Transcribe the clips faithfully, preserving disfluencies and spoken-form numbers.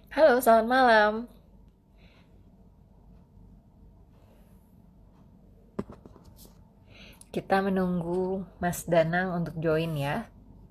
Halo, selamat malam. Kita menunggu Mas Danang untuk join ya.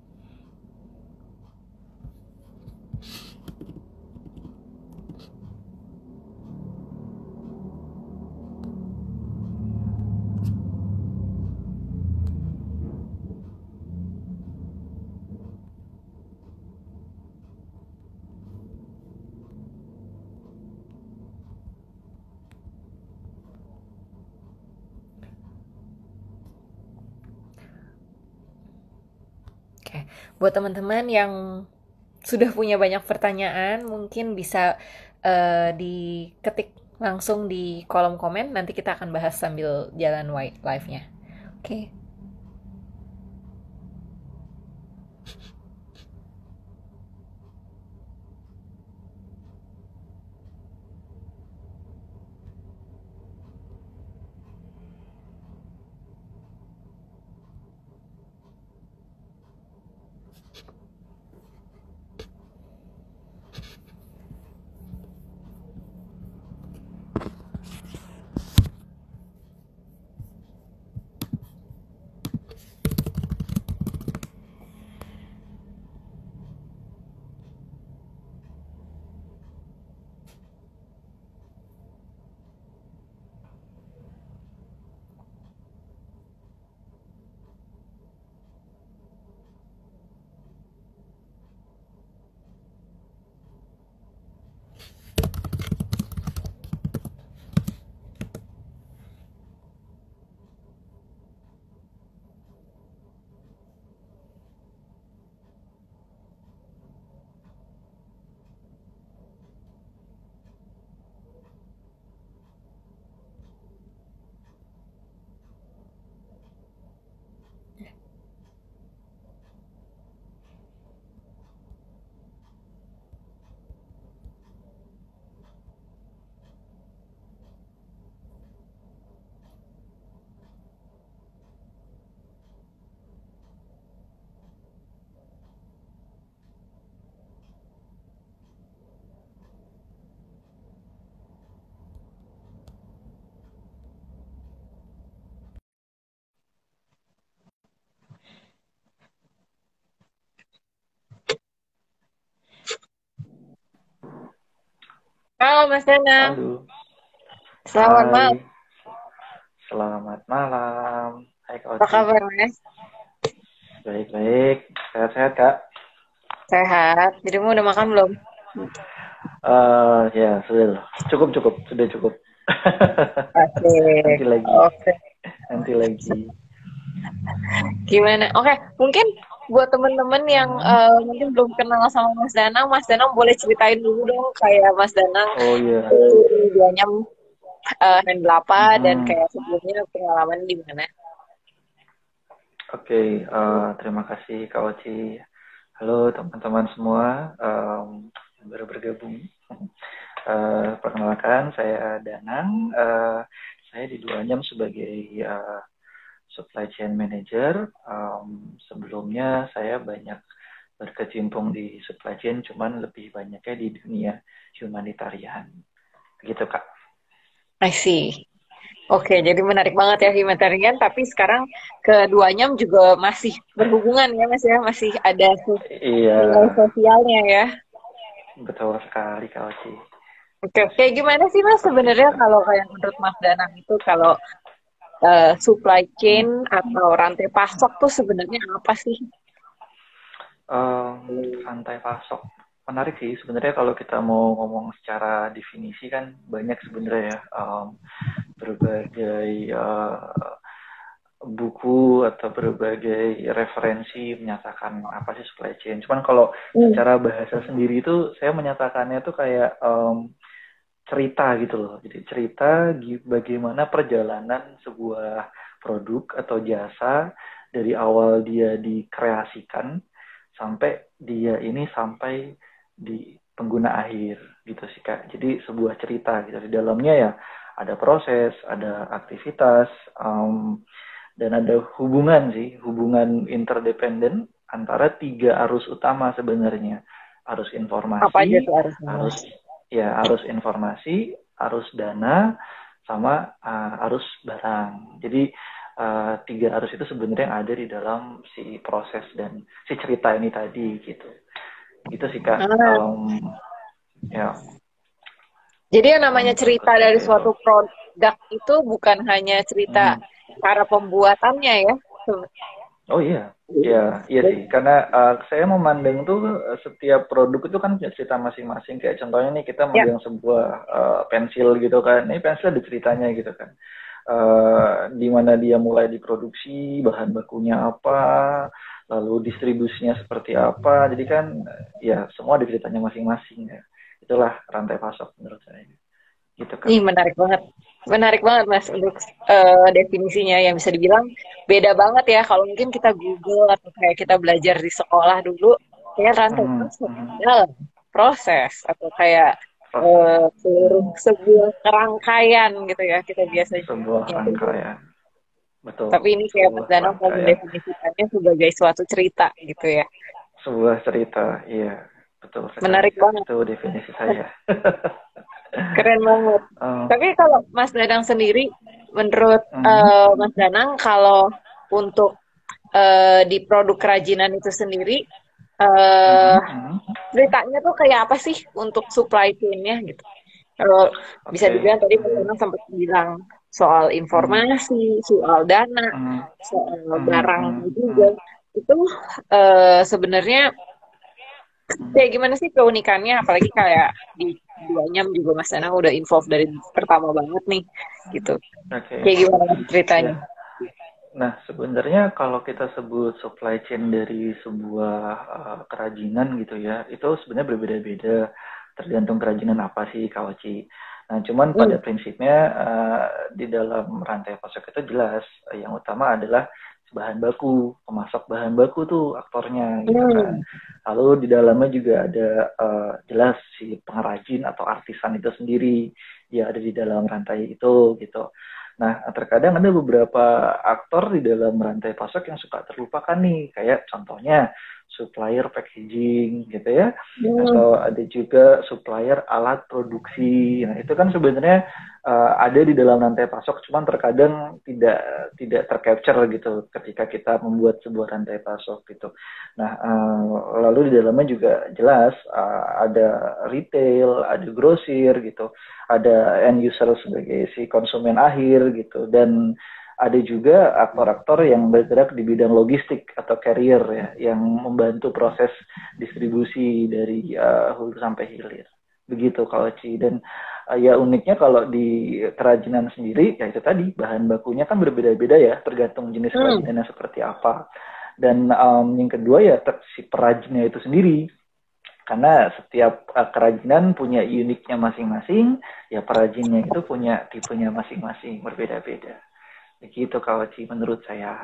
Oke, buat teman-teman yang sudah punya banyak pertanyaan, mungkin bisa eh, diketik langsung di kolom komen. Nanti kita akan bahas sambil jalan wi- live-nya. Oke. Halo Mas Danang, Halo, selamat malam. hai, selamat malam. Hai Kak Apa Oci, kabar Mas? baik-baik, sehat-sehat Kak? Sehat. Dirimu udah makan belum? Eh ya, sudah, cukup cukup, sudah cukup. Asik. Nanti lagi, Oke. nanti lagi. Gimana? Oke, mungkin buat temen-temen yang Hmm. eh, mungkin belum kenal sama Mas Danang, Mas Danang boleh ceritain dulu dong kayak Mas Danang Oh iya. itu duanya uh, handle apa dan Hmm. kayak sebelumnya pengalaman di mana? Oke, eh, terima kasih Kak Oci. Halo teman-teman semua em, yang baru bergabung. Eh, perkenalkan, saya Danang. Eh, saya di Duanyam sebagai eh, supply chain manager. Um, sebelumnya saya banyak berkecimpung di supply chain, cuman lebih banyaknya di dunia humanitarian. Gitu, Kak. I see. Oke, jadi menarik banget ya humanitarian, tapi sekarang keduanya juga masih berhubungan ya Mas ya, masih ada su- Iya, nilai sosialnya ya. betul sekali, Kak Oci. Oke, kayak gimana sih Mas Seperti itu, sebenarnya Kak. kalau kayak menurut Mas Danang itu kalau eh, supply chain Hmm. atau rantai pasok tuh sebenarnya apa sih? Um, rantai pasok. Menarik sih, sebenarnya kalau kita mau ngomong secara definisi kan banyak sebenarnya ya. Um, berbagai uh, buku atau berbagai referensi menyatakan apa sih supply chain. Cuman kalau Hmm. secara bahasa sendiri itu saya menyatakannya tuh kayak um, cerita gitu loh. Jadi cerita bagaimana perjalanan sebuah produk atau jasa dari awal dia dikreasikan sampai dia ini sampai di pengguna akhir gitu sih Kak. Jadi sebuah cerita gitu di dalamnya ya ada proses, ada aktivitas, um, dan ada hubungan sih, hubungan interdependen antara tiga arus utama sebenarnya. arus Apa aja informasi, tuh harusnya? arus ya arus informasi, arus dana, sama uh, arus barang. Jadi uh, tiga arus itu sebenarnya yang ada di dalam si proses dan si cerita ini tadi gitu. Gitu sih Kak. Ah, Um, ya, jadi yang namanya untuk cerita dari seperti itu. suatu produk itu bukan hanya cerita Mhm. cara pembuatannya ya. Oh iya, iya, iya sih. Karena uh, saya memandang tuh uh, setiap produk itu kan punya cerita masing-masing. Kayak contohnya nih kita Ya, megang sebuah uh, pensil gitu kan. Ini pensil ada ceritanya gitu kan. Uh, di mana dia mulai diproduksi, bahan bakunya apa, lalu distribusinya seperti apa. Jadi kan ya semua ada ceritanya masing-masing ya. Itulah rantai pasok menurut saya. Gitu Kak. ih menarik banget. Menarik banget Mas untuk eh, definisinya yang bisa dibilang beda banget ya kalau mungkin kita Google atau kayak kita belajar di sekolah dulu kayak rantai Mhm, pasok mhm. dalam proses atau kayak Proses. eh, seluruh Hmm. sebuah kerangkaian gitu ya kita biasanya Sebuah nyebutnya. rangkaian. Betul. Tapi ini kayak Mas Sebuah Danang mau rangkaian. mendefinisikannya sebagai suatu cerita gitu ya. Sebuah cerita, iya, betul sekali Menarik Kak. banget. Itu definisi saya. Keren banget. Oh, Tapi kalau Mas Danang sendiri, menurut mhm, eh, Mas Danang, kalau untuk eh, di produk kerajinan itu sendiri, mhm, eh mhm. ceritanya tuh kayak apa sih untuk supply chain-nya gitu? Kalau bisa Oke. dibilang tadi Mas Mhm, Danang sempat bilang soal mhm, informasi, soal dana, mhm, soal mhm, barangnya mhm, juga, mhm, itu eh, sebenarnya mhm. kayak gimana sih keunikannya? Apalagi kayak di duanya juga Mas Danang udah involve dari pertama banget nih, gitu. Oke, Kayak gimana ceritanya? ya. Nah, sebenarnya kalau kita sebut supply chain dari sebuah uh, kerajinan gitu ya, itu sebenarnya berbeda-beda tergantung kerajinan apa sih Kaoci. Nah, cuman Hmm. pada prinsipnya uh, di dalam rantai pasok itu jelas uh, yang utama adalah bahan baku, pemasok bahan baku tuh aktornya gitu kan. Hmm. Lalu di dalamnya juga ada uh, jelas si pengrajin atau artisan itu sendiri dia ada di dalam rantai itu gitu. Nah, terkadang ada beberapa aktor di dalam rantai pasok yang suka terlupakan nih, kayak contohnya supplier packaging gitu ya, Hmm. atau ada juga supplier alat produksi. Nah, itu kan sebenarnya uh, ada di dalam rantai pasok, cuman terkadang tidak tidak tercapture gitu ketika kita membuat sebuah rantai pasok gitu. Nah, uh, lalu di dalamnya juga jelas uh, ada retail, ada grosir gitu, ada end user sebagai si konsumen akhir gitu, dan ada juga aktor-aktor yang bergerak di bidang logistik atau carrier ya, yang membantu proses distribusi dari uh, hulu sampai hilir. Begitu kalau Ci. Dan uh, ya uniknya kalau di kerajinan sendiri, ya itu tadi bahan bakunya kan berbeda-beda ya, tergantung jenis Hmm. kerajinannya seperti apa. Dan um, yang kedua ya si perajinnya itu sendiri, karena setiap uh, kerajinan punya uniknya masing-masing, ya perajinnya itu punya tipenya masing-masing, berbeda-beda. Begitu kalau Ci menurut saya.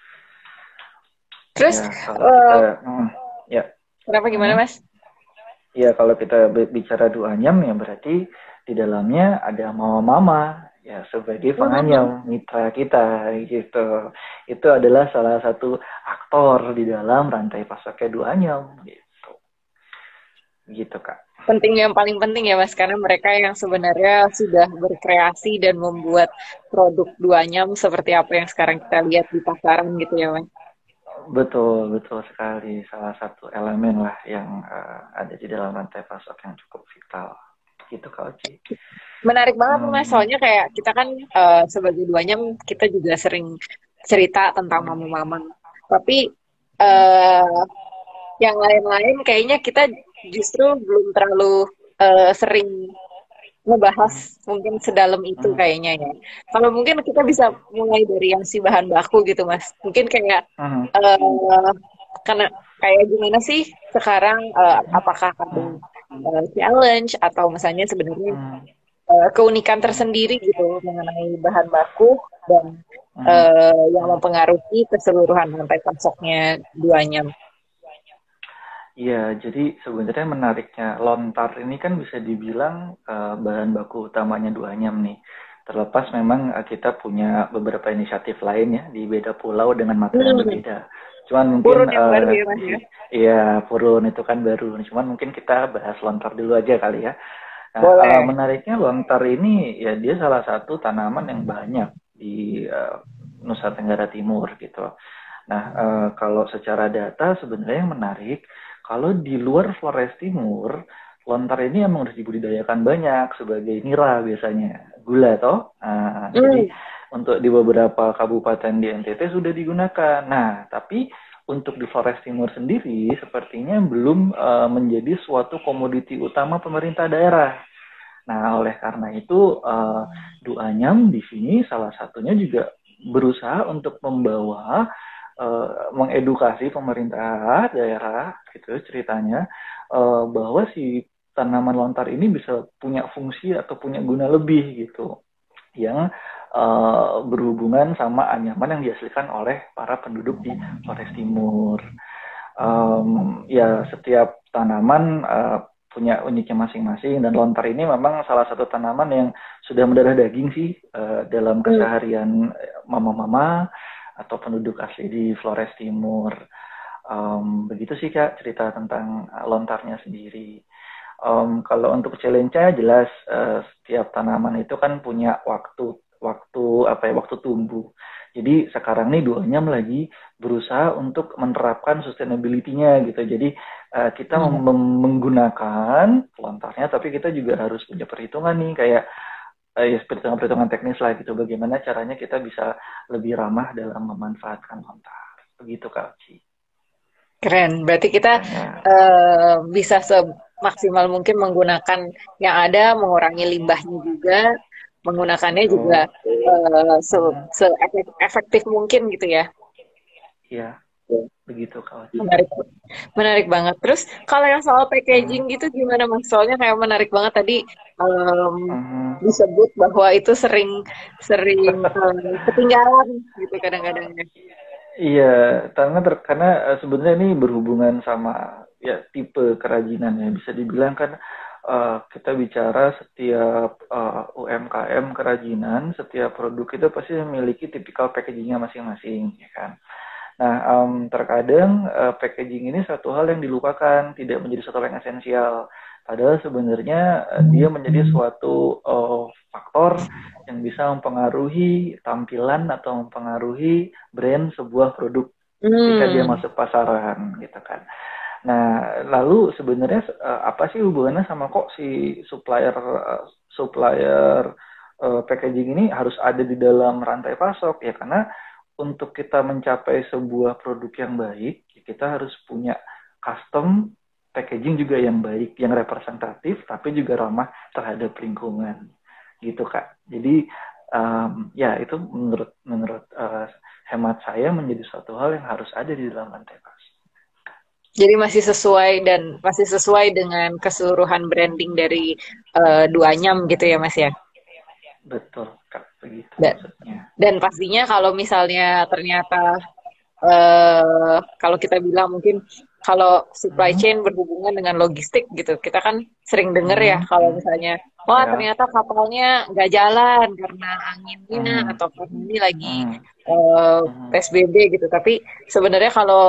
Terus, Ya kalau kita, eh, hmm, ya, kenapa gimana hmm, Mas? ya kalau kita bicara duanyam ya berarti di dalamnya ada mama-mama ya sebagai Hmm. penganyam mitra kita gitu. Itu adalah salah satu aktor di dalam rantai pasoknya duanyam gitu. Gitu Kak. Penting yang paling penting ya Mas, karena mereka yang sebenarnya sudah berkreasi dan membuat produk duanyam seperti apa yang sekarang kita lihat di pasaran gitu ya Mas. Betul, betul sekali. Salah satu elemen lah yang uh, ada di dalam rantai pasok yang cukup vital. Gitu Kak Oci. Menarik banget nih Mas, Hmm, soalnya kayak kita kan eh, sebagai duanyam kita juga sering cerita tentang hmm, mama-mama. Tapi hmm, eh yang lain-lain kayaknya kita justru belum terlalu eh, sering ngebahas hmm, mungkin sedalam itu hmm. kayaknya ya. Kalau mungkin kita bisa Oke. mulai dari yang si bahan baku gitu Mas. Mungkin kayak Hmm, eh karena kayak gimana sih sekarang eh, apakah ada hmm, eh, challenge atau misalnya sebenarnya hmm, eh, keunikan hmm, tersendiri gitu mengenai bahan baku dan hmm, eh, yang hmm. mempengaruhi keseluruhan rantai pasoknya duanya. Iya, jadi sebenarnya menariknya lontar ini kan bisa dibilang uh, bahan baku utamanya duanyam nih. Terlepas memang uh, kita punya beberapa inisiatif lain ya di beda pulau dengan material yang Hmm. berbeda. Cuman mungkin Purun yang baru uh, ya Mas ya? iya purun itu kan baru. Cuman mungkin kita bahas lontar dulu aja kali ya. Nah, uh, Boleh. menariknya lontar ini ya dia salah satu tanaman yang banyak di uh, Nusa Tenggara Timur gitu. Nah, uh, kalau secara data sebenarnya yang menarik, kalau di luar Flores Timur, lontar ini emang udah dibudidayakan banyak sebagai nira biasanya, gula toh. Nah, jadi Hmm. untuk di beberapa kabupaten di N T T sudah digunakan. Nah, tapi untuk di Flores Timur sendiri sepertinya belum uh, menjadi suatu komoditi utama pemerintah daerah. Nah, oleh karena itu uh, Duanyam di sini salah satunya juga berusaha untuk membawa uh, mengedukasi pemerintah daerah gitu ceritanya uh, bahwa si tanaman lontar ini bisa punya fungsi atau punya guna lebih gitu yang uh, berhubungan sama anyaman yang dihasilkan oleh para penduduk di Flores Timur. Um, ya setiap tanaman uh, punya uniknya masing-masing dan lontar ini memang salah satu tanaman yang sudah mendarah daging sih uh, dalam Hmm. keseharian mama-mama atau penduduk asli di Flores Timur. Um, begitu sih Kak cerita tentang lontarnya sendiri. Um, kalau untuk challenge-nya jelas uh, setiap tanaman itu kan punya waktu waktu apa ya waktu tumbuh. Jadi sekarang nih duanya lagi berusaha untuk menerapkan sustainability-nya gitu. Jadi uh, kita Hmm. mem- menggunakan lontarnya, tapi kita juga harus punya perhitungan nih kayak uh, ya perhitungan-perhitungan teknis lah gitu. Bagaimana caranya kita bisa lebih ramah dalam memanfaatkan lontar. Begitu Kak Oci. Keren. Berarti kita Makanya, eh, bisa semaksimal mungkin menggunakan yang ada, mengurangi limbahnya juga, menggunakannya juga betul. eh, se, Hmm, se- efektif mungkin gitu ya. ya, begitu Kak Oci. Menarik, menarik banget. Terus kalau yang soal Hmm, packaging gitu gimana Mas? Soalnya kayak menarik banget tadi em, hmm. disebut bahwa itu sering sering em, ketinggalan gitu kadang-kadang. Iya, karena ter, karena eh, sebenarnya ini berhubungan sama ya tipe kerajinan ya. Bisa dibilang kan eh, kita bicara setiap eh, U M K M kerajinan, setiap produk itu pasti memiliki tipikal packagingnya masing-masing, ya kan. Nah, em, terkadang eh, packaging ini satu hal yang dilupakan, tidak menjadi satu hal yang esensial. Padahal sebenarnya eh, dia menjadi suatu eh, faktor yang bisa mempengaruhi tampilan atau mempengaruhi brand sebuah produk ketika dia Hmm. masuk pasaran, gitu kan. Nah, lalu sebenarnya eh, apa sih hubungannya sama kok si supplier eh, supplier eh, packaging ini harus ada di dalam rantai pasok ya karena untuk kita mencapai sebuah produk yang baik, kita harus punya custom packaging juga yang baik, yang representatif, tapi juga ramah terhadap lingkungan, gitu Kak. Jadi um, ya itu menurut menurut uh, hemat saya menjadi suatu hal yang harus ada di dalam rantai pasok. Jadi masih sesuai dan masih sesuai dengan keseluruhan branding dari eh, Duanyam gitu ya Mas ya. Betul Kak, begitu Dan maksudnya. dan pastinya kalau misalnya ternyata eh kalau kita bilang mungkin kalau supply Hmm, chain berhubungan dengan logistik gitu, kita kan sering dengar ya hmm, kalau hmm, misalnya, wah ya, ternyata kapalnya nggak jalan karena anginnya hmm, atau karena ini lagi hmm, eh, hmm. P S B B gitu. Tapi sebenarnya kalau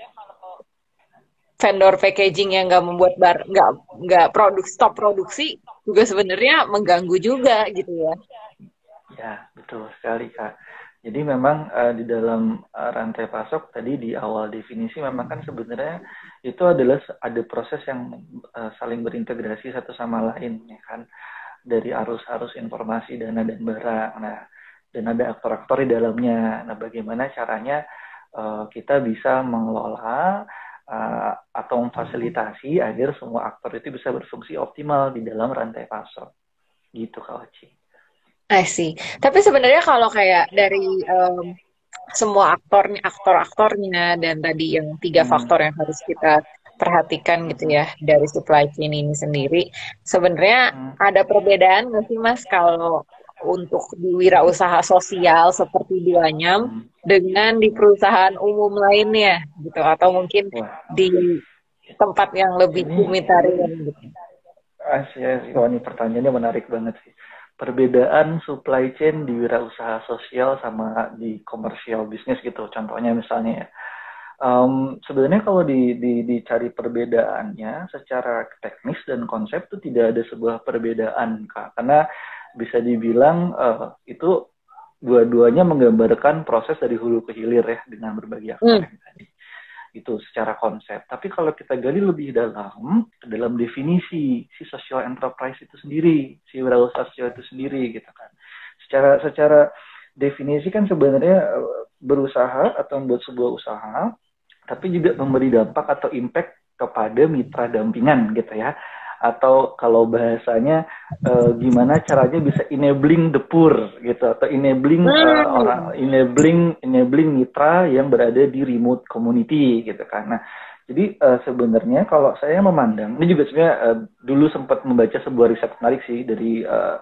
vendor packaging yang nggak membuat bar nggak nggak produk stop produksi juga sebenarnya mengganggu juga gitu ya. Ya, betul sekali, Kak. Jadi memang uh, di dalam uh, rantai pasok tadi di awal definisi memang kan sebenarnya itu adalah ada proses yang uh, saling berintegrasi satu sama lain, ya kan? Dari arus-arus informasi dana dan barang. Nah, dan ada aktor-aktor di dalamnya. Nah, bagaimana caranya uh, kita bisa mengelola uh, atau memfasilitasi agar semua aktor itu bisa berfungsi optimal di dalam rantai pasok. Gitu, Kak Oci. I see. Tapi sebenarnya kalau kayak dari em, semua aktornya, aktor-aktornya dan tadi yang tiga Hmm. faktor yang harus kita perhatikan gitu Mhm. ya dari supply chain ini sendiri, sebenarnya Hmm. ada perbedaan nggak sih Mas kalau untuk di wirausaha sosial seperti Duanyam Hmm. dengan di perusahaan umum lainnya gitu atau mungkin Wah, di tempat yang lebih ini humanitarian gitu. Asia, oh ini pertanyaannya menarik banget sih. Perbedaan supply chain di wirausaha sosial sama di komersial bisnis gitu. Contohnya misalnya ya, Um, sebenarnya kalau di, di, dicari perbedaannya secara teknis dan konsep itu tidak ada sebuah perbedaan, Kak. Karena bisa dibilang uh, itu dua-duanya menggambarkan proses dari hulu ke hilir ya dengan berbagai aktor Hmm. yang tadi. Itu secara konsep. Tapi kalau kita gali lebih dalam, dalam definisi si social enterprise itu sendiri, si wirausaha sosial itu sendiri gitu kan. Secara secara definisi kan sebenarnya berusaha atau membuat sebuah usaha tapi juga memberi dampak atau impact kepada mitra dampingan gitu ya. Atau kalau bahasanya uh, gimana caranya bisa enabling the poor gitu atau enabling uh, orang enabling enabling mitra yang berada di remote community gitu kan. Nah, jadi uh, sebenarnya kalau saya memandang ini juga sebenarnya uh, dulu sempat membaca sebuah riset menarik sih dari uh,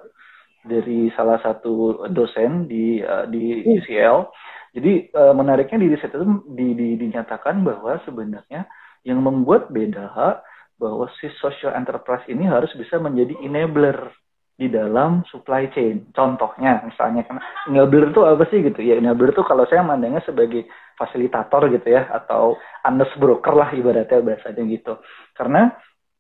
dari salah satu dosen di uh, di U C L. Jadi uh, menariknya di riset itu di, di, dinyatakan bahwa sebenarnya yang membuat beda bahwa si social enterprise ini harus bisa menjadi enabler di dalam supply chain. Contohnya, misalnya, enabler itu apa sih gitu? Ya enabler itu kalau saya mandangnya sebagai fasilitator gitu ya, atau honest broker lah ibaratnya bahasanya gitu. Karena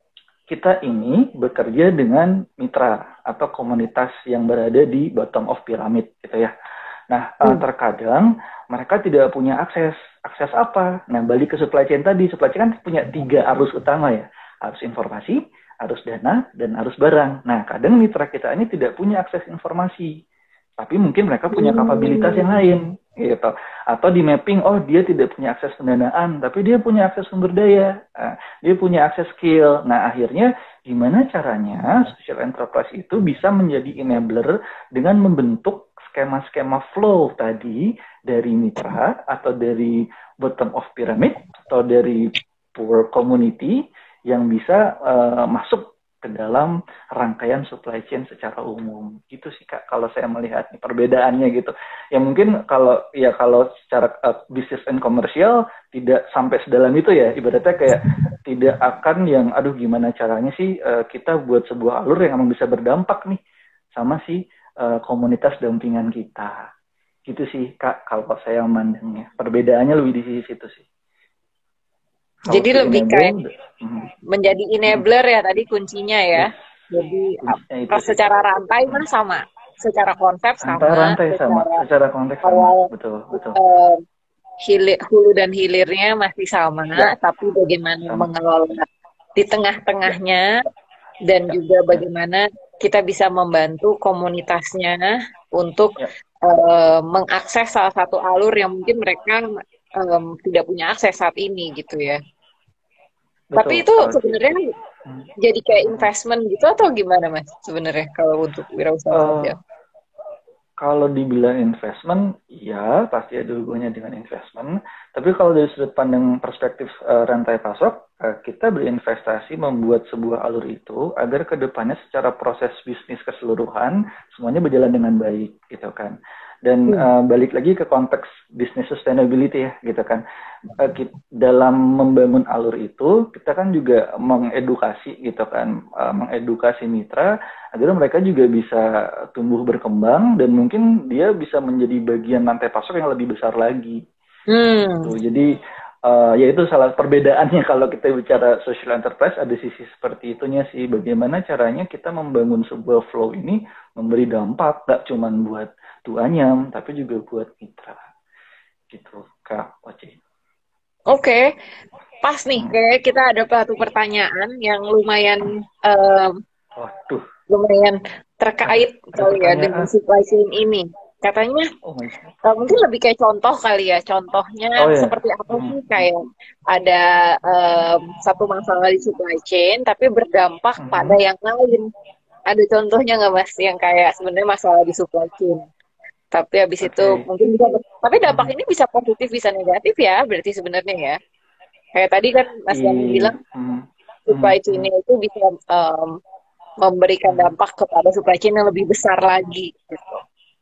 kita ini bekerja dengan mitra atau komunitas yang berada di bottom of pyramid gitu ya. Nah, hmm. terkadang mereka tidak punya akses. Akses apa? Nah, balik ke supply chain tadi. Supply chain kan punya tiga arus utama ya. Arus informasi, arus dana, dan arus barang. Nah, kadang mitra kita ini tidak punya akses informasi. Tapi mungkin mereka punya kapabilitas yang lain. Gitu. Atau di mapping, oh dia tidak punya akses pendanaan, tapi dia punya akses sumber daya. Nah, dia punya akses skill. Nah, akhirnya gimana caranya social enterprise itu bisa menjadi enabler dengan membentuk skema-skema flow tadi dari mitra atau dari bottom of pyramid atau dari poor community yang bisa uh, masuk ke dalam rangkaian supply chain secara umum. Gitu sih Kak kalau saya melihat nih perbedaannya gitu. Ya mungkin kalau ya kalau secara uh, business and commercial tidak sampai sedalam itu ya, ibaratnya kayak tidak akan yang aduh gimana caranya sih uh, kita buat sebuah alur yang memang bisa berdampak nih sama si uh, komunitas dampingan kita. Gitu sih Kak kalau saya memandangnya. Perbedaannya lebih di sisi situ sih. Kalau Jadi si lebih enable, kayak mm, menjadi enabler mm, ya tadi kuncinya ya. yes, Jadi kuncinya itu sih. secara rantai kan sama, secara konsep Antara sama, rantai sama, secara secara konteks sama, awal betul, betul. uh, hilir, hulu dan hilirnya masih sama, Ya, tapi bagaimana sama. mengelola di Ya, tengah-tengahnya dan ya, juga ya, bagaimana kita bisa membantu komunitasnya untuk ya. uh, mengakses salah satu alur yang mungkin mereka um, tidak punya akses saat ini gitu ya. Tapi Betul. itu Kalau sebenarnya hmm, jadi kayak hmm. investment gitu atau gimana Mas sebenarnya kalau untuk wirausaha Uh, sosial? Kalau dibilang investment, ya pasti ada hubungannya dengan investment. Tapi kalau dari sudut pandang perspektif uh, rantai pasok, uh, kita berinvestasi membuat sebuah alur itu agar kedepannya secara proses bisnis keseluruhan semuanya berjalan dengan baik, gitu kan. Dan uh, balik lagi ke konteks business sustainability ya, gitu kan. Uh, kita, dalam membangun alur itu, kita kan juga mengedukasi, gitu kan, uh, mengedukasi mitra agar mereka juga bisa tumbuh berkembang dan mungkin dia bisa menjadi bagian rantai pasok yang lebih besar lagi. Hmm. Gitu. Jadi uh, ya itu salah perbedaannya kalau kita bicara social enterprise ada sisi seperti itunya sih. Bagaimana caranya kita membangun sebuah flow ini memberi dampak gak cuma buat tuanya tapi juga buat mitra. Gitu Kak Oci. Oke, pas nih Hmm. kayak kita ada satu pertanyaan yang lumayan um, Waduh. lumayan terkait Ada, ada kali ya dengan pertanyaan. supply chain ini. Katanya Oh my God. uh, mungkin lebih kayak contoh kali ya. Contohnya Oh ya. seperti apa Hmm. sih kayak ada um, satu masalah di supply chain tapi berdampak Hmm. pada yang lain. Ada contohnya nggak Mas yang kayak sebenarnya masalah di supply chain? Tapi habis Oke. itu mungkin bisa, tapi dampak Hmm. ini bisa positif bisa negatif ya, berarti sebenarnya ya. Kayak tadi kan Mas yang I, bilang hmm. Hmm. supply chain Hmm. itu bisa um, memberikan Hmm. dampak kepada supply chain yang lebih besar lagi gitu.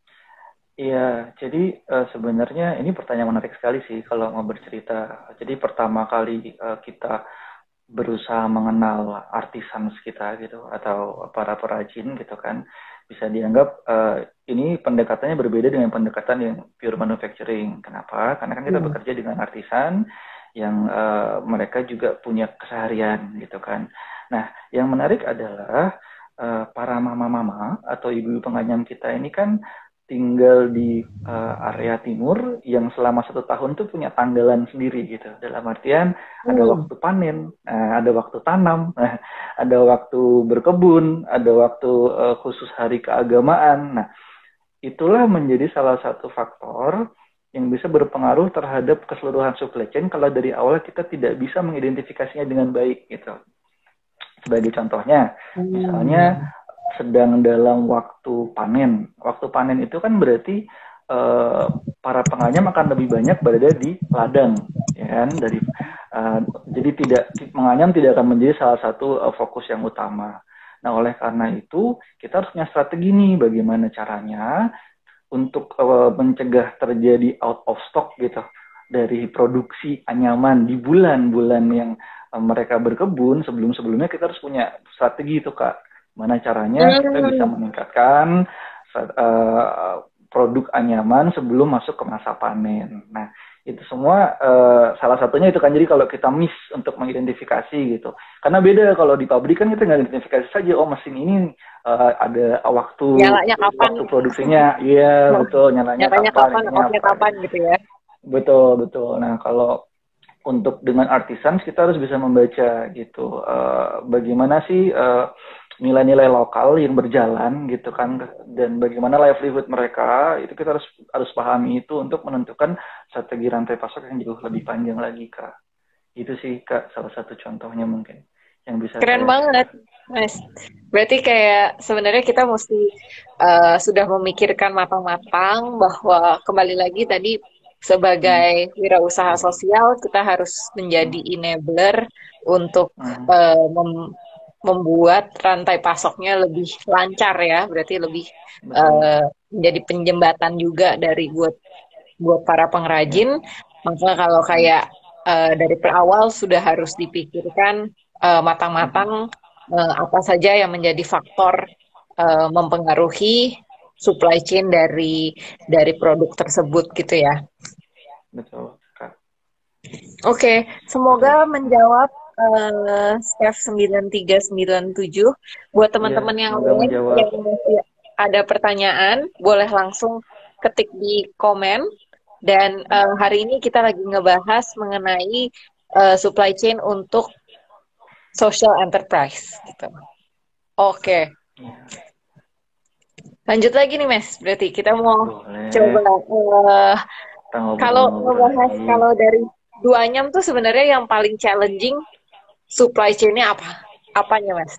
Iya, jadi uh, sebenarnya ini pertanyaan menarik sekali sih kalau mau bercerita. Jadi pertama kali uh, kita berusaha mengenal artisan kita gitu atau para perajin gitu kan, bisa dianggap uh, ini pendekatannya berbeda dengan pendekatan yang pure manufacturing. Kenapa? Karena kan kita Hmm. bekerja dengan artisan yang uh, mereka juga punya keseharian gitu kan. Nah, yang menarik adalah uh, para mama-mama atau ibu-ibu penganyam kita ini kan tinggal di uh, area timur yang selama satu tahun tuh punya tanggalan sendiri gitu. Dalam artian ada Hmm. waktu panen, uh, ada waktu tanam, uh, ada waktu berkebun, ada waktu uh, khusus hari keagamaan. Nah, itulah menjadi salah satu faktor yang bisa berpengaruh terhadap keseluruhan supply chain kalau dari awal kita tidak bisa mengidentifikasinya dengan baik gitu. Sebagai contohnya, misalnya Hmm. sedang dalam waktu panen. Waktu panen itu kan berarti eh, para penganyam akan lebih banyak berada di ladang, ya kan? Dari eh, jadi tidak menganyam tidak akan menjadi salah satu eh, fokus yang utama. Nah, oleh karena itu kita harus punya strategi nih bagaimana caranya untuk uh, mencegah terjadi out of stock gitu dari produksi anyaman di bulan-bulan yang uh, mereka berkebun. Sebelum-sebelumnya kita harus punya strategi itu, Kak. Mana caranya kita bisa Hmm. meningkatkan uh, produk anyaman sebelum masuk ke masa panen. Nah, itu semua uh, salah satunya itu kan, jadi kalau kita miss untuk mengidentifikasi gitu, karena beda kalau di pabrik kan kita nggak identifikasi saja, oh mesin ini uh, ada waktu Nyalanya kapan? waktu produksinya, iya betul, nyalanya Nyalanya kapan, kapan? ininya Off-nya apa kapan gitu. gitu ya? Betul betul. Nah, kalau untuk dengan artisans kita harus bisa membaca gitu, uh, bagaimana sih uh, nilai-nilai lokal yang berjalan gitu kan, dan bagaimana livelihood mereka, itu kita harus harus pahami itu untuk menentukan strategi rantai pasok yang jauh lebih panjang lagi, Kak. Itu sih, Kak, salah satu contohnya mungkin yang bisa Keren saya banget, share. Mas. Berarti kayak sebenarnya kita mesti eh, sudah memikirkan matang-matang bahwa kembali lagi tadi Hmm. sebagai wirausaha sosial kita harus menjadi Hmm. enabler untuk Hmm. eh, mem- membuat rantai pasoknya lebih lancar ya. Berarti lebih Betul. eh, menjadi penjembatan juga dari buat buat para Ya. pengrajin. Maka kalau Hmm. kayak eh, dari awal sudah harus dipikirkan eh, Hmm. matang-matang eh, apa saja yang menjadi faktor eh, mempengaruhi supply chain dari dari produk tersebut gitu ya. Betul, Kak. Oke, semoga Betul. menjawab eh, Steph sembilan tiga sembilan tujuh. Buat Iya, teman-teman yang semoga lain menjawab. yang masih ada pertanyaan, boleh langsung ketik di komen. Dan eh, hari ini kita lagi ngebahas mengenai eh, supply chain untuk social enterprise gitu. Oke, Iya. lanjut lagi nih Mas. Berarti kita mau coba Boleh. eh, Kita kalau ngobrol-ngobrol ngebahas lagi. kalau dari duanyam tuh sebenarnya yang paling challenging supply chain-nya apa? Apanya Mas?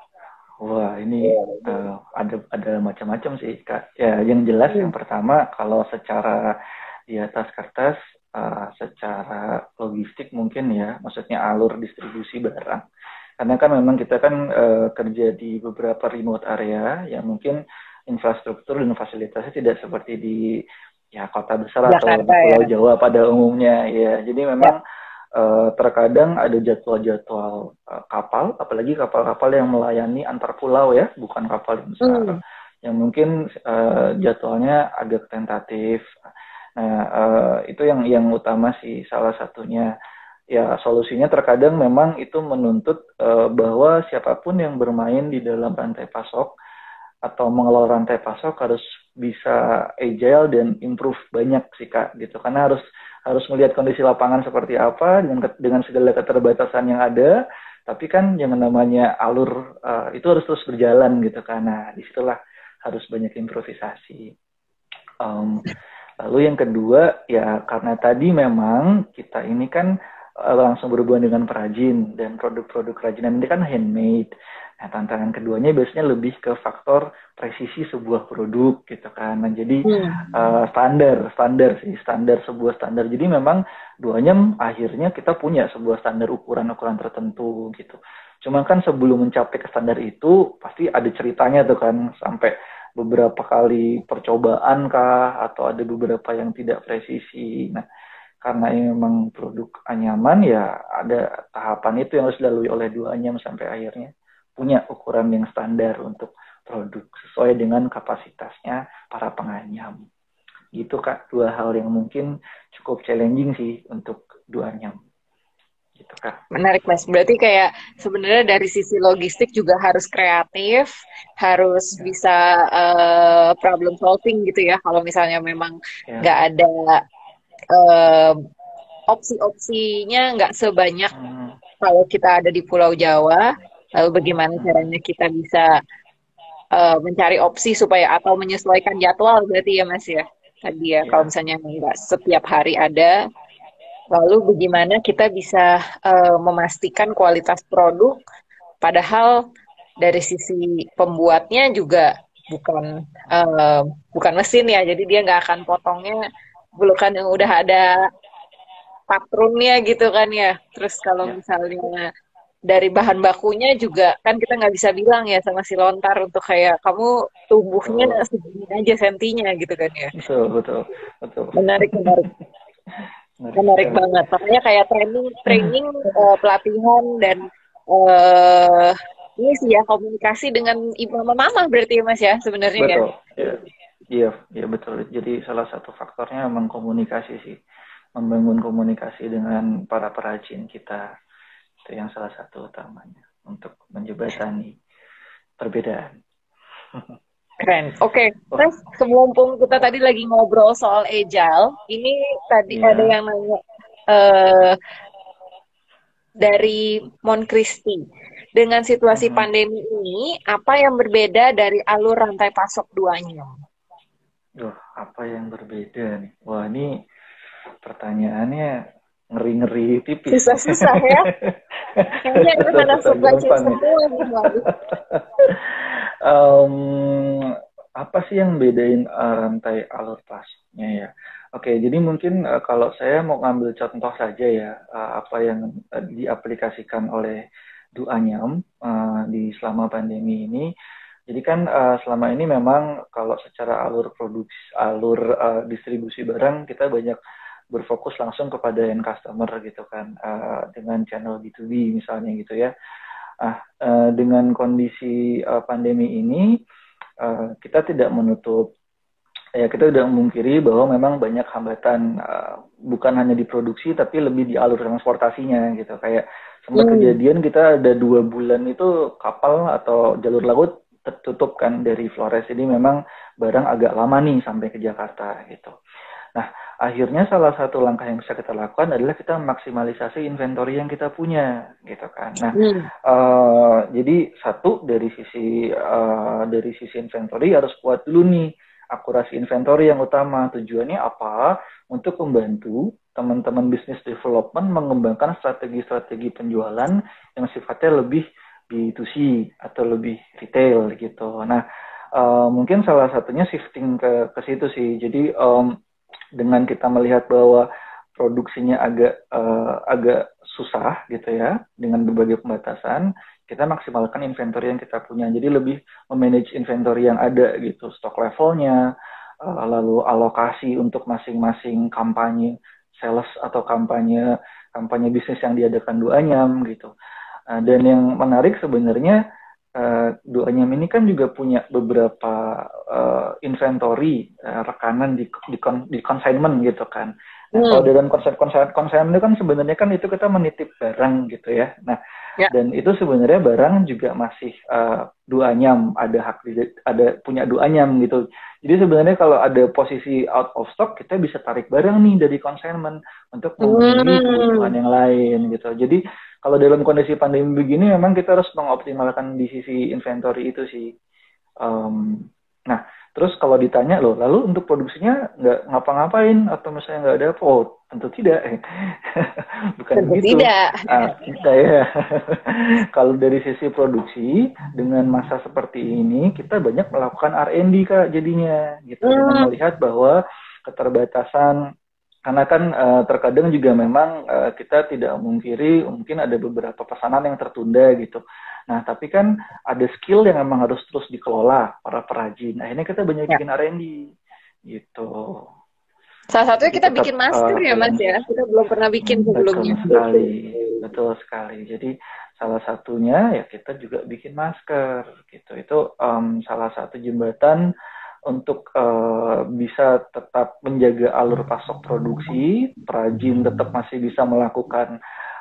Wah, ini uh, ada ada macam-macam sih, Kak. Ya, yang jelas yang Hmm. pertama kalau secara di atas kertas, uh, secara logistik mungkin ya, maksudnya alur distribusi barang. Karena kan memang kita kan uh, kerja di beberapa remote area yang mungkin infrastruktur dan fasilitasnya tidak seperti di ya kota besar atau di Jakarta ya. Pulau Jawa pada umumnya ya. Jadi Ya. memang uh, terkadang ada jadwal-jadwal uh, kapal, apalagi kapal-kapal yang melayani antar pulau ya, bukan kapal yang besar, Hmm. yang mungkin uh, jadwalnya agak tentatif. Nah, uh, itu yang yang utama sih salah satunya. Ya, solusinya terkadang memang itu menuntut uh, bahwa siapapun yang bermain di dalam rantai pasok atau mengelola rantai pasok harus bisa agile dan improve banyak sih, Kak, gitu. Karena harus harus melihat kondisi lapangan seperti apa dengan dengan segala keterbatasan yang ada, tapi kan yang namanya alur uh, itu harus terus berjalan gitu. Karena disitulah harus banyak improvisasi. Um, Lalu yang kedua, ya karena tadi memang kita ini kan uh, langsung berhubungan dengan perajin dan produk-produk kerajinan ini kan handmade. Nah, tantangan keduanya biasanya lebih ke faktor presisi sebuah produk gitu kan. Nah, jadi Hmm. uh, standar, standar sih, standar sebuah standar. Jadi memang duanya akhirnya kita punya sebuah standar ukuran-ukuran tertentu gitu. Cuma kan sebelum mencapai ke standar itu pasti ada ceritanya tuh kan, sampai beberapa kali percobaan kah atau ada beberapa yang tidak presisi. Nah, karena ini memang produk anyaman ya ada tahapan itu yang harus dilalui oleh dua anyam sampai akhirnya punya ukuran yang standar untuk produk sesuai dengan kapasitasnya para penganyam. Gitu, Kak, dua hal yang mungkin cukup challenging sih untuk dua anyam. gitu Kak. Menarik Mas. Berarti kayak sebenarnya dari sisi logistik juga harus kreatif, harus Ya, bisa eh, problem solving gitu ya. Kalau misalnya memang nggak ya. ada eh, opsi-opsinya nggak sebanyak Hmm, kalau kita ada di Pulau Jawa. Lalu bagaimana hmm, caranya kita bisa eh, mencari opsi supaya atau menyesuaikan jadwal berarti ya Mas ya. Tadi ya kalau ya, misalnya nggak setiap hari ada, lalu bagaimana kita bisa eh, memastikan kualitas produk. Padahal dari sisi pembuatnya juga bukan eh, bukan mesin ya, jadi dia nggak akan potongnya bulukan yang udah ada patrunnya gitu kan ya. Terus kalau ya, misalnya dari bahan bakunya juga kan kita nggak bisa bilang ya sama si lontar untuk kayak kamu tumbuhnya betul, segini aja sentinya gitu kan ya. betul, betul, betul. Menarik, menarik, Menarik menarik sekali. banget. Makanya kayak training, training, eh, pelatihan dan eh ini sih ya komunikasi dengan ibu mama berarti ya Mas ya sebenarnya ya. Betul, ya, iya, iya betul. Jadi salah satu faktornya memang komunikasi sih, membangun komunikasi dengan para perajin kita itu yang salah satu utamanya untuk menjembatani perbedaan. Keren. Oke, Oh, Mas, semumpung kita wah, tadi lagi ngobrol soal agile, ini tadi ada iya. yang nanya eh dari Mon Christi. Dengan situasi Mhm. pandemi ini, apa yang berbeda dari alur rantai pasok duanya? Duh, apa yang berbeda nih? Wah, ini pertanyaannya ngeri-ngeri tipis nih. Susah-susah ya. Kayaknya itu anak Susah-susah supply chain gampang nih. semua nih, waduh. Em, apa sih yang bedain uh, rantai alur pasoknya ya? Oke, jadi mungkin uh, kalau saya mau ngambil contoh saja ya, uh, apa yang uh, diaplikasikan oleh Duanyam uh, di selama pandemi ini. Jadi kan uh, selama ini memang kalau secara alur produksi, alur uh, distribusi barang kita banyak berfokus langsung kepada end customer gitu kan, uh, dengan channel B to B misalnya gitu ya. Ah, uh, dengan kondisi uh, pandemi ini, uh, kita tidak menutup, ya kita tidak memungkiri bahwa memang banyak hambatan, uh, bukan hanya di produksi, tapi lebih di alur transportasinya gitu. Kayak sempat Hmm. kejadian kita ada dua bulan itu kapal atau jalur laut tertutup kan dari Flores. Jadi memang barang agak lama nih sampai ke Jakarta gitu. Nah, akhirnya salah satu langkah yang bisa kita lakukan adalah kita maksimalisasi inventory yang kita punya, gitu kan. Nah, Hmm. uh, jadi satu dari sisi uh, dari sisi inventory harus kuat dulu nih, akurasi inventory yang utama. Tujuannya apa? Untuk membantu teman-teman business development mengembangkan strategi-strategi penjualan yang sifatnya lebih B to C atau lebih retail gitu. Nah, uh, mungkin salah satunya shifting ke ke situ sih. Jadi um, dengan kita melihat bahwa produksinya agak uh, agak susah gitu ya dengan berbagai pembatasan, kita maksimalkan inventory yang kita punya. Jadi lebih memanage inventory yang ada gitu, stok levelnya, uh, lalu alokasi untuk masing-masing kampanye sales atau kampanye kampanye bisnis yang diadakan Duanyam gitu. Uh, dan yang menarik sebenarnya, uh, Duanyam ini kan juga punya beberapa uh, inventory, uh, rekanan di di, di consignment gitu kan. Nah, kalau Hmm. dalam konsep konsep consignment itu kan sebenarnya kan itu kita menitip barang gitu ya. Nah, Ya. dan itu sebenarnya barang juga masih uh, Duanyam, ada hak ada punya Duanyam gitu. Jadi sebenarnya kalau ada posisi out of stock, kita bisa tarik barang nih dari consignment untuk memenuhi kebutuhan Hmm. yang lain gitu. Jadi kalau dalam kondisi pandemi begini memang kita harus mengoptimalkan di sisi inventory itu sih. Um, nah, terus kalau ditanya loh, lalu untuk produksinya nggak ngapa-ngapain atau misalnya nggak ada apa? Oh, tentu tidak. Bukan Tentu begitu. tidak. Uh, kayak kalau dari sisi produksi dengan masa seperti ini, kita banyak melakukan R and D Kak jadinya gitu, dengan Hmm. melihat bahwa keterbatasan, karena kan uh, terkadang juga memang uh, kita tidak memungkiri mungkin ada beberapa pesanan yang tertunda gitu. Nah, tapi kan ada skill yang memang harus terus dikelola para perajin. Akhirnya kita banyak Ya. bikin R and D gitu. Salah satunya Jadi kita tetap bikin masker uh, ya Mas balance. ya. Kita belum pernah bikin Hmm, betul sebelumnya. sekali, betul sekali. Jadi salah satunya ya kita juga bikin masker gitu. Itu um, salah satu jembatan untuk uh, bisa tetap menjaga alur pasok produksi, perajin tetap masih bisa melakukan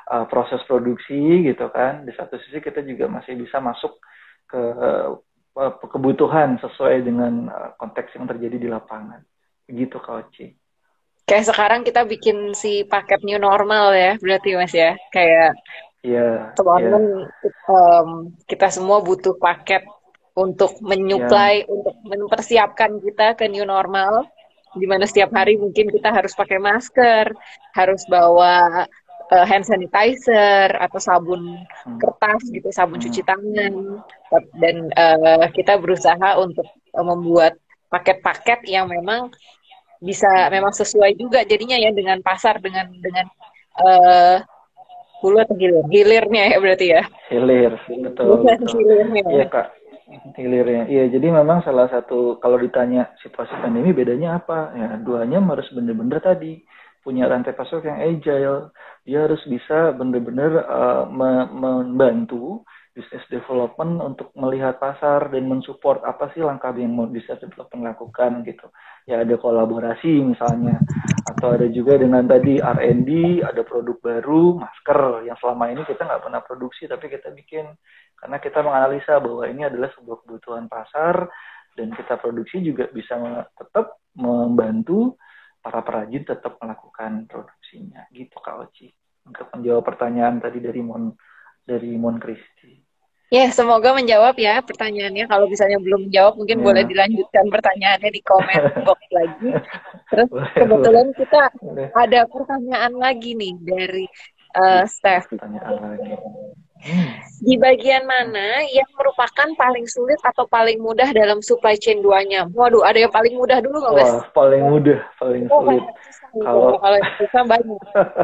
uh, proses produksi gitu kan. Di satu sisi kita juga masih bisa masuk ke uh, kebutuhan sesuai dengan uh, konteks yang terjadi di lapangan. Begitu Kak Oci. Kayak sekarang kita bikin si paket new normal ya, berarti Mas ya. Kayak Iya, iya, teman-teman um, kita semua butuh paket untuk iya, menyuplai, untuk mempersiapkan kita ke new normal, di mana setiap hari mungkin kita harus pakai masker, harus bawa uh, hand sanitizer atau sabun hmm, kertas gitu, sabun hmm, cuci tangan, dan uh, kita berusaha untuk uh, membuat paket-paket yang memang bisa hmm. memang sesuai juga jadinya ya dengan pasar, dengan dengan uh, hulu atau hilir, hilirnya ya berarti ya. Hilir, betul, Dengan betul. hilirnya. Iya Kak, hilirnya. Iya, jadi memang salah satu kalau ditanya situasi pandemi bedanya apa? Ya, duanya harus bener-bener tadi punya rantai pasok yang agile. Dia harus bisa bener-bener uh, me- membantu business development untuk melihat pasar dan mensupport apa sih langkah yang mau business development lakukan gitu. Ya ada kolaborasi misalnya, atau ada juga dengan tadi R and D, ada produk baru, masker yang selama ini kita nggak pernah produksi tapi kita bikin karena kita menganalisa bahwa ini adalah sebuah kebutuhan pasar dan kita produksi juga bisa tetap membantu para perajin tetap melakukan produksinya gitu Kak Oci untuk menjawab pertanyaan tadi dari Mon dari Mon Kristi. Ya, semoga menjawab ya pertanyaannya. Kalau misalnya belum menjawab, mungkin boleh Ya. dilanjutkan pertanyaannya di komen box lagi. Terus Boleh, boleh, kebetulan kita boleh. ada pertanyaan lagi nih dari uh, Wih, ada Steph. pertanyaan lagi. Hmm. Di bagian mana yang merupakan paling sulit atau paling mudah dalam supply chain duanya? Waduh, ada yang paling mudah dulu nggak, Mas? Wah, paling mudah, paling Oh, sulit. paling susah nih. Kalau Kalau kalau yang susah banyak.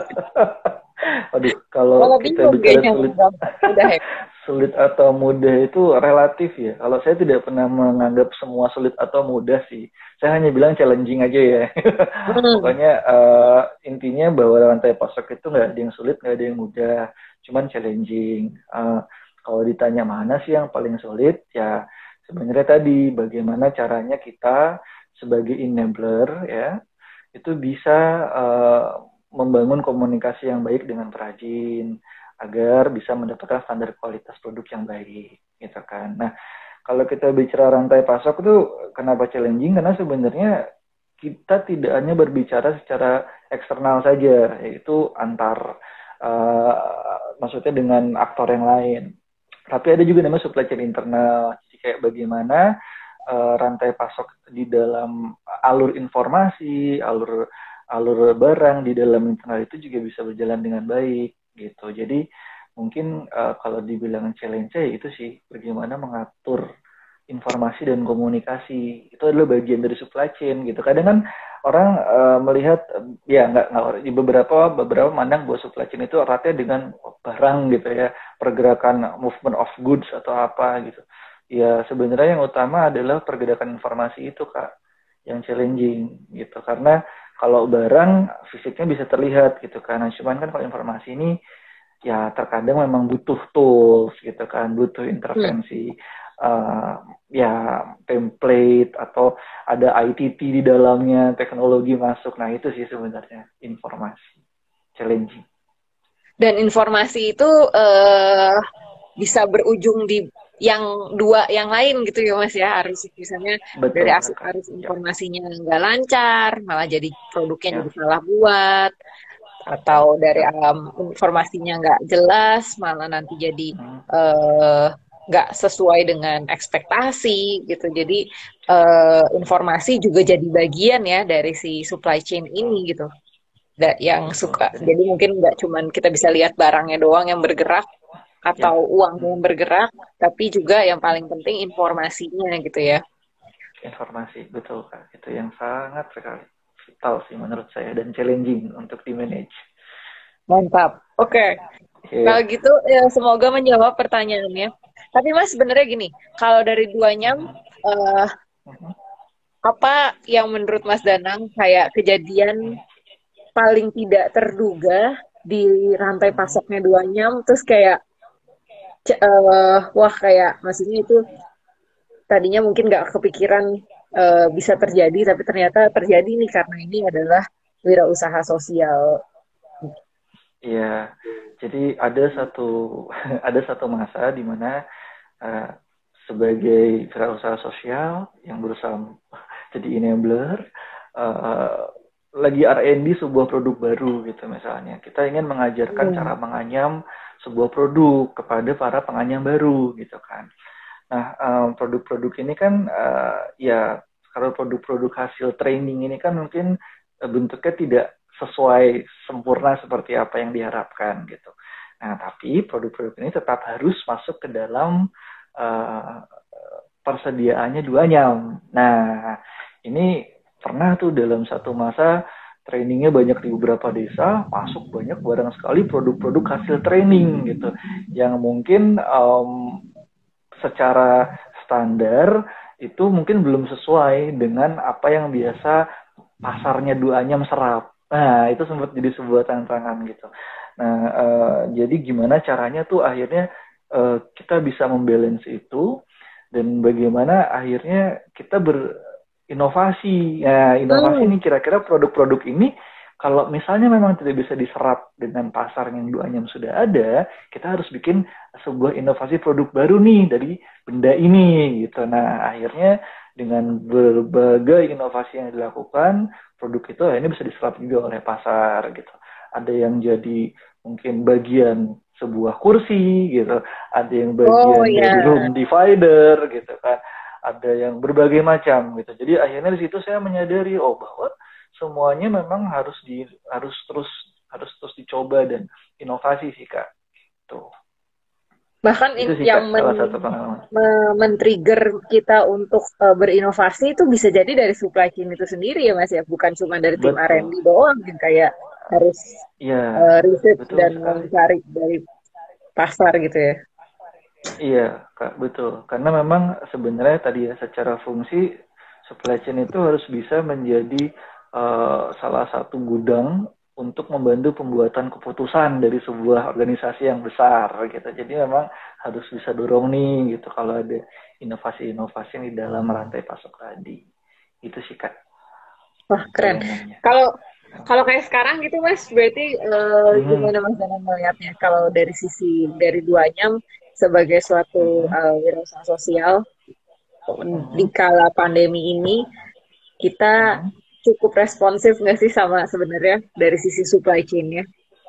Aduh, kalau Kalau kita bingung bicara kayaknya sulit gampang mudah ya. sulit atau mudah itu relatif ya. Kalau saya tidak pernah menganggap semua sulit atau mudah sih. Saya hanya bilang challenging aja ya. Hmm. Pokoknya uh, intinya bahwa rantai pasok itu nggak ada yang sulit, nggak ada yang mudah. Cuman challenging. Uh, kalau ditanya mana sih yang paling sulit, ya sebenarnya tadi bagaimana caranya kita sebagai enabler ya itu bisa uh, membangun komunikasi yang baik dengan perajin agar bisa mendapatkan standar kualitas produk yang baik gitu kan. Nah, kalau kita bicara rantai pasok itu kenapa challenging? Karena sebenarnya kita tidak hanya berbicara secara eksternal saja, yaitu antar uh, maksudnya dengan aktor yang lain. Tapi ada juga namanya supply chain internal. Jadi kayak bagaimana uh, rantai pasok di dalam alur informasi, alur alur barang di dalam internal itu juga bisa berjalan dengan baik gitu. Jadi mungkin uh, kalau dibilang challenge ya itu sih bagaimana mengatur informasi dan komunikasi itu adalah bagian dari supply chain gitu. Kadang kan orang uh, melihat ya nggak nggak di beberapa beberapa mandang bahwa supply chain itu eratnya dengan barang gitu ya, pergerakan movement of goods atau apa gitu. Ya sebenarnya yang utama adalah pergerakan informasi itu Kak yang challenging gitu karena kalau barang fisiknya bisa terlihat gitu kan. Nah, cuman kan kalau informasi ini ya terkadang memang butuh tools gitu kan, butuh Hmm. intervensi uh, ya template atau ada I T T di dalamnya, teknologi masuk. Nah, itu sih sebenarnya informasi challenging. Dan informasi itu eh, bisa berujung di yang dua yang lain gitu ya Mas ya, harus misalnya dari Betul, as- Kakak. arus Ya, informasinya nggak lancar malah jadi produknya jadi ya, salah buat, atau ya, dari ya. um, informasinya nggak jelas malah nanti jadi Hmm, eh, nggak sesuai dengan ekspektasi gitu. Jadi eh, informasi juga jadi bagian ya dari si supply chain betul, ini gitu. Da- yang betul. suka, Jadi, jadi mungkin nggak cuman kita bisa lihat barangnya doang yang bergerak ya, atau uangnya hmm, yang bergerak, tapi juga yang paling penting informasinya gitu ya. informasi betul Kak. Itu yang sangat sekali vital sih menurut saya dan challenging untuk di manage. Mantap. Oke, kalau Ya. gitu ya, semoga menjawab pertanyaannya. Tapi Mas sebenarnya gini, kalau dari duanya eh, apa yang menurut Mas Danang kayak kejadian paling tidak terduga di rantai pasoknya duanyam, terus kayak c- eh, wah kayak maksudnya itu tadinya mungkin nggak kepikiran eh, bisa terjadi, tapi ternyata terjadi nih karena ini adalah wirausaha sosial. Iya, Jadi ada satu ada satu masa di mana uh, sebagai wirausaha sosial yang berusaha jadi enabler, uh, lagi R and D sebuah produk baru gitu misalnya. Kita ingin mengajarkan Hmm. cara menganyam sebuah produk kepada para penganyam baru gitu kan. Nah, um, produk-produk ini kan uh, ya kalau produk-produk hasil training ini kan mungkin uh, bentuknya tidak sesuai sempurna seperti apa yang diharapkan gitu. Nah, tapi produk-produk ini tetap harus masuk ke dalam uh, persediaannya dua nyam. Nah, ini pernah tuh dalam satu masa trainingnya banyak di beberapa desa, masuk banyak barang sekali produk-produk hasil training gitu, yang mungkin um, secara standar itu mungkin belum sesuai dengan apa yang biasa pasarnya duanyam serap. Nah, itu sempat jadi sebuah tantangan gitu. Nah, uh, jadi gimana caranya tuh akhirnya uh, kita bisa membalance itu dan bagaimana akhirnya kita berinovasi. Nah, inovasi Hmm. nih kira-kira produk-produk ini kalau misalnya memang tidak bisa diserap dengan pasar yang duanyam sudah ada, kita harus bikin sebuah inovasi produk baru nih dari benda ini gitu. Nah, akhirnya dengan berbagai inovasi yang dilakukan, produk itu akhirnya bisa diserap juga oleh pasar gitu. Ada yang jadi mungkin bagian sebuah kursi gitu, ada yang Oh bagian dari ya. room divider gitu kan, ada yang berbagai macam gitu. Jadi akhirnya di situ saya menyadari oh bahwa semuanya memang harus di harus terus harus terus dicoba dan inovasi sih Kak. Tuh. Bahkan Itu in- sih yang Kak men, salah satu pengalaman. me- men-trigger kita untuk uh, berinovasi itu bisa jadi dari supply chain itu sendiri ya Mas ya, bukan cuma dari tim R and D Betul. doang yang kayak harus Iya, uh, research betul dan sekali. mencari dari pasar gitu ya. Iya, Kak, betul. Karena memang sebenarnya tadi ya secara fungsi supply chain itu harus bisa menjadi uh, salah satu gudang untuk membantu pembuatan keputusan dari sebuah organisasi yang besar gitu. Jadi memang harus bisa dorong nih gitu kalau ada inovasi-inovasi di dalam rantai pasok tadi. Itu sih Kak Wah, keren. bayangannya. Kalau kalau kayak sekarang gitu Mas, berarti eh, Hmm. gimana Mas Dana melihatnya? Kalau dari sisi dari duanya sebagai suatu Hmm. eh, wirausaha sosial di Hmm. kala pandemi ini kita Hmm. cukup responsif nggak sih sama sebenarnya dari sisi supply chain-nya?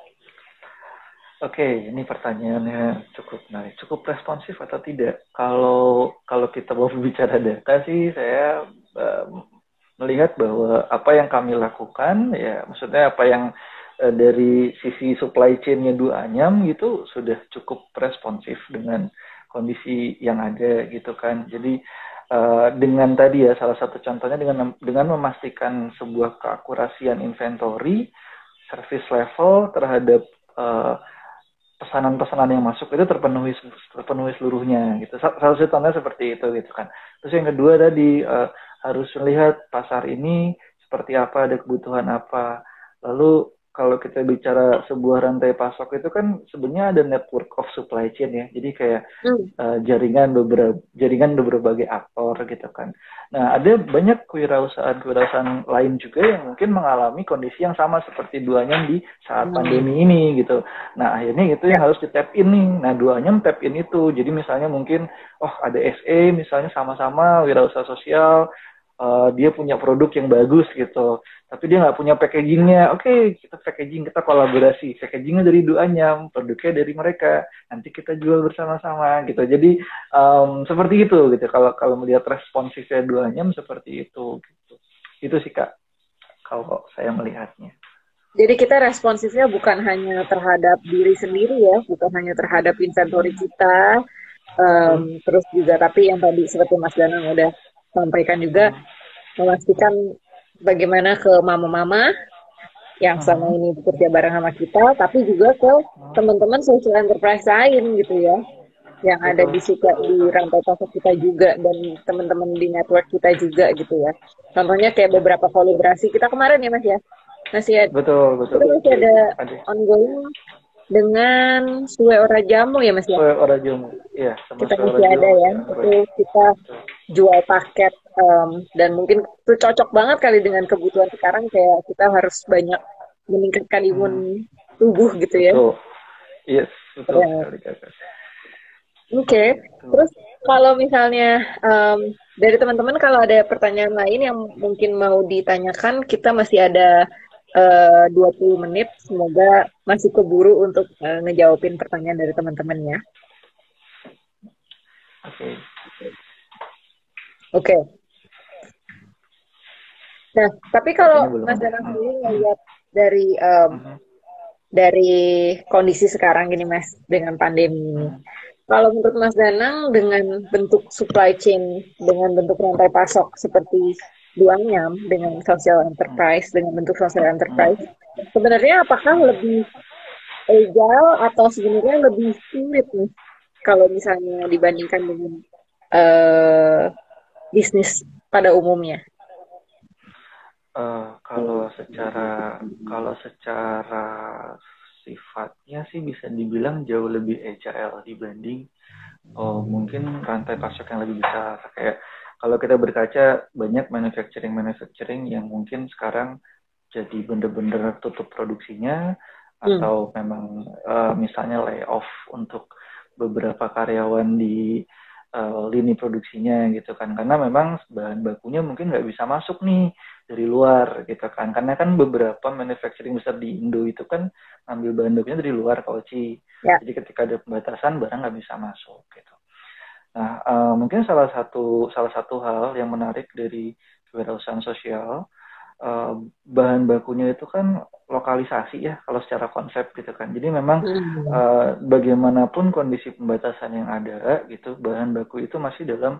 Oke, ini pertanyaannya cukup menarik. Cukup responsif atau tidak? Kalau kalau kita mau bicara data sih, saya um, melihat bahwa apa yang kami lakukan, ya maksudnya apa yang uh, dari sisi supply chain-nya dua Anyam gitu sudah cukup responsif dengan kondisi yang ada gitu kan. Jadi uh, dengan tadi ya salah satu contohnya dengan dengan memastikan sebuah keakurasian inventory, service level terhadap uh, pesanan-pesanan yang masuk itu terpenuhi terpenuhi seluruhnya gitu. Salah satu contohnya seperti itu gitu kan. Terus yang kedua tadi uh, harus melihat pasar ini seperti apa, ada kebutuhan apa. Lalu kalau kita bicara sebuah rantai pasok itu kan sebenarnya ada network of supply chain ya. Jadi kayak Hmm. uh, jaringan beberapa jaringan berbagai aktor gitu kan. Nah, ada banyak kewirausahaan-kewirausahaan lain juga yang mungkin mengalami kondisi yang sama seperti duanya di saat Hmm. pandemi ini gitu. Nah, akhirnya itu Ya. yang harus di tap in nih. Nah, duanya tap in itu. Jadi misalnya mungkin, oh ada S E misalnya sama-sama wirausaha sosial, uh, dia punya produk yang bagus gitu. Tapi dia nggak punya packagingnya. Oke, okay, kita packaging, kita kolaborasi. Packagingnya dari duanya, produknya dari mereka. Nanti kita jual bersama-sama gitu. Jadi um, seperti itu gitu. Kalau kalau melihat responsifnya duanya seperti itu. Gitu. Itu sih Kak. Kalau saya melihatnya. Jadi kita responsifnya bukan hanya terhadap diri sendiri ya, bukan hanya terhadap inventory kita, Betul. em, terus juga tapi yang tadi seperti Mas Danang udah sampaikan juga Uh-huh. memastikan bagaimana ke mama-mama yang selama Uh-huh. ini bekerja bareng sama kita, tapi juga ke teman-teman social enterprise lain gitu ya, yang ada Betul. di suka di rantai pasok kita juga dan teman-teman di network kita juga gitu ya. Contohnya kayak Ya. beberapa kolaborasi kita kemarin ya Mas ya, masih ada, Betul, betul. kita masih ada Ada. ongoing dengan Sue Ora Jamu ya Mas ya. Soal Orajomu. Iya, sama Kita soal masih ada Orajomu ya, masih itu ongoing. kita jual paket em, dan mungkin itu cocok banget kali dengan kebutuhan sekarang kayak kita harus banyak meningkatkan imun Hmm. tubuh gitu ya. Betul. Yes, betul Keren. sekali kakak. Oke, Itu. terus kalau misalnya em, dari teman-teman kalau ada pertanyaan lain yang mungkin mau ditanyakan, kita masih ada eh, dua puluh menit. Semoga masih keburu untuk eh, ngejawabin pertanyaan dari teman-teman ya. Oke. Okay. Oke. Nah, tapi kalau Sepertinya belum Mas ada. Danang Hmm. sendiri Hmm. ngelihat dari em, Hmm. dari kondisi sekarang gini Mas dengan pandemi ini. Hmm. Kalau menurut Mas Danang dengan bentuk supply chain, dengan bentuk rantai pasok seperti Duanyam dengan social Hmm. enterprise, dengan bentuk social Hmm. enterprise, sebenarnya apakah lebih agile atau sebenarnya lebih sulit nih kalau misalnya dibandingkan dengan eh, bisnis pada umumnya? Eh, kalau secara kalau secara sifatnya sih bisa dibilang jauh lebih agile dibanding oh, mungkin rantai pasok yang lebih besar. Kayak kalau kita berkaca banyak manufacturing manufacturing yang mungkin sekarang jadi bener-bener tutup produksinya Hmm. atau memang uh, misalnya layoff untuk beberapa karyawan di uh, lini produksinya gitu kan, karena memang bahan bakunya mungkin nggak bisa masuk nih dari luar gitu kan, karena kan beberapa manufacturing besar di Indo itu kan ngambil bahan bakunya dari luar kauci, Ya. jadi ketika ada pembatasan barang nggak bisa masuk gitu. Nah, uh, mungkin salah satu salah satu hal yang menarik dari kewirausahaan sosial, uh, bahan bakunya itu kan lokalisasi ya kalau secara konsep gitu kan. Jadi memang Hmm. uh, bagaimanapun kondisi pembatasan yang ada gitu, bahan baku itu masih dalam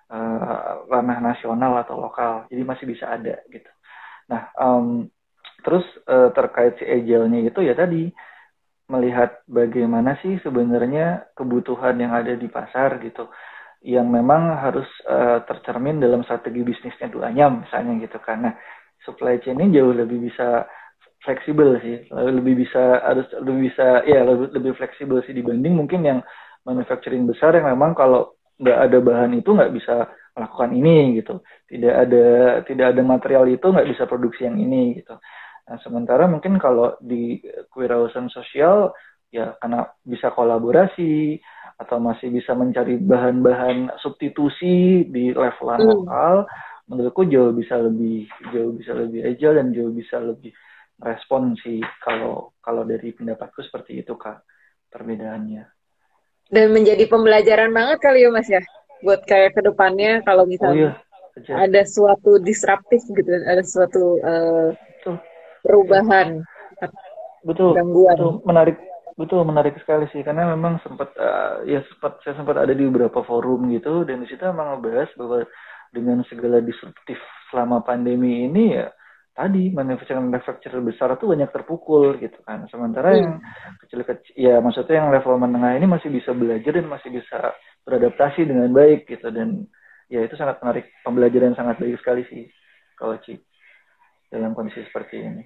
uh, ranah nasional atau lokal. Jadi masih bisa ada gitu. Nah, um, terus uh, terkait si agile-nya itu ya tadi melihat bagaimana sih sebenarnya kebutuhan yang ada di pasar gitu, yang memang harus uh, tercermin dalam strategi bisnisnya Duanyam misalnya gitu, karena supply chain ini jauh lebih bisa fleksibel sih, lebih bisa harus lebih bisa ya lebih, lebih fleksibel sih dibanding mungkin yang manufacturing besar yang memang kalau nggak ada bahan itu nggak bisa melakukan ini gitu, tidak ada tidak ada material itu nggak bisa produksi yang ini gitu. Nah, sementara mungkin kalau di kewirausahaan sosial ya karena bisa kolaborasi atau masih bisa mencari bahan-bahan substitusi di levelan Hmm. lokal, menurutku jauh bisa lebih jauh bisa lebih agile dan jauh bisa lebih respon sih, kalau kalau dari pendapatku seperti itu Kak perbedaannya. Dan menjadi pembelajaran banget kali ya Mas ya, buat kayak ke depannya kalau Oh misalnya iya, aja. ada suatu disruptif gitu, ada suatu eh, Betul, betul. perubahan atau Betul, gangguan. betul menarik, betul menarik sekali sih karena memang sempat uh, ya sempat saya sempat ada di beberapa forum gitu dan di situ emang ngebahas bahwa dengan segala disruptif selama pandemi ini ya tadi manufacturer manufacturer besar tuh banyak terpukul gitu kan, sementara yang Hmm. kecil-kecil ya maksudnya yang level menengah ini masih bisa belajar dan masih bisa beradaptasi dengan baik gitu, dan ya itu sangat menarik, pembelajaran sangat baik sekali sih kalau Ci dalam kondisi seperti ini.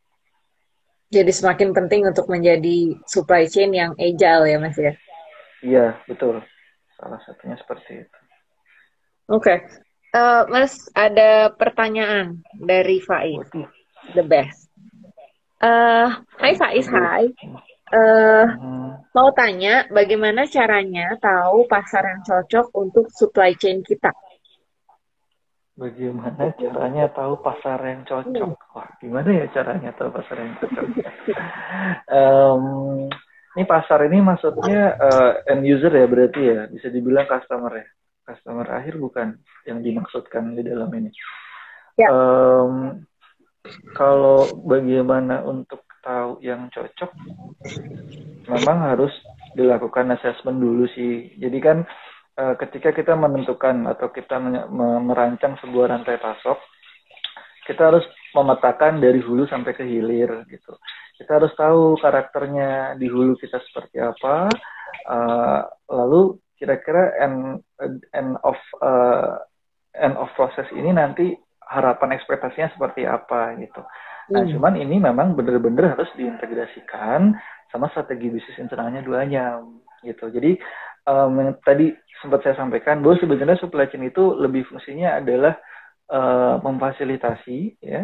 Jadi semakin penting untuk menjadi supply chain yang agile ya Mas ya. Iya betul, salah satunya seperti itu. Oke. Eh, Mas, ada pertanyaan dari Faiz, Waduh, the best. Eh, Hai Faiz the Faiz, best. hai. Eh, Mhm. mau tanya bagaimana caranya tahu pasar yang cocok untuk supply chain kita? Bagaimana caranya tahu pasar yang cocok? Hmm. Wah, gimana ya caranya tahu pasar yang cocok? um, ini pasar ini maksudnya uh, end user ya berarti ya, bisa dibilang customer ya. Customer akhir bukan yang dimaksudkan di dalam ini. Ya. Um, kalau bagaimana untuk tahu yang cocok, memang harus dilakukan assessment dulu sih. Jadi kan uh, ketika kita menentukan atau kita merancang sebuah rantai pasok, kita harus memetakan dari hulu sampai ke hilir gitu. Kita harus tahu karakternya di hulu kita seperti apa, uh, lalu kira-kira end end of uh, end of proses ini nanti harapan ekspektasinya seperti apa gitu. Nah, Hmm. cuman ini memang benar-benar harus diintegrasikan sama strategi bisnis internalnya duanya gitu. Jadi um, yang tadi sempat saya sampaikan bahwa sebenarnya supply chain itu lebih fungsinya adalah uh, memfasilitasi ya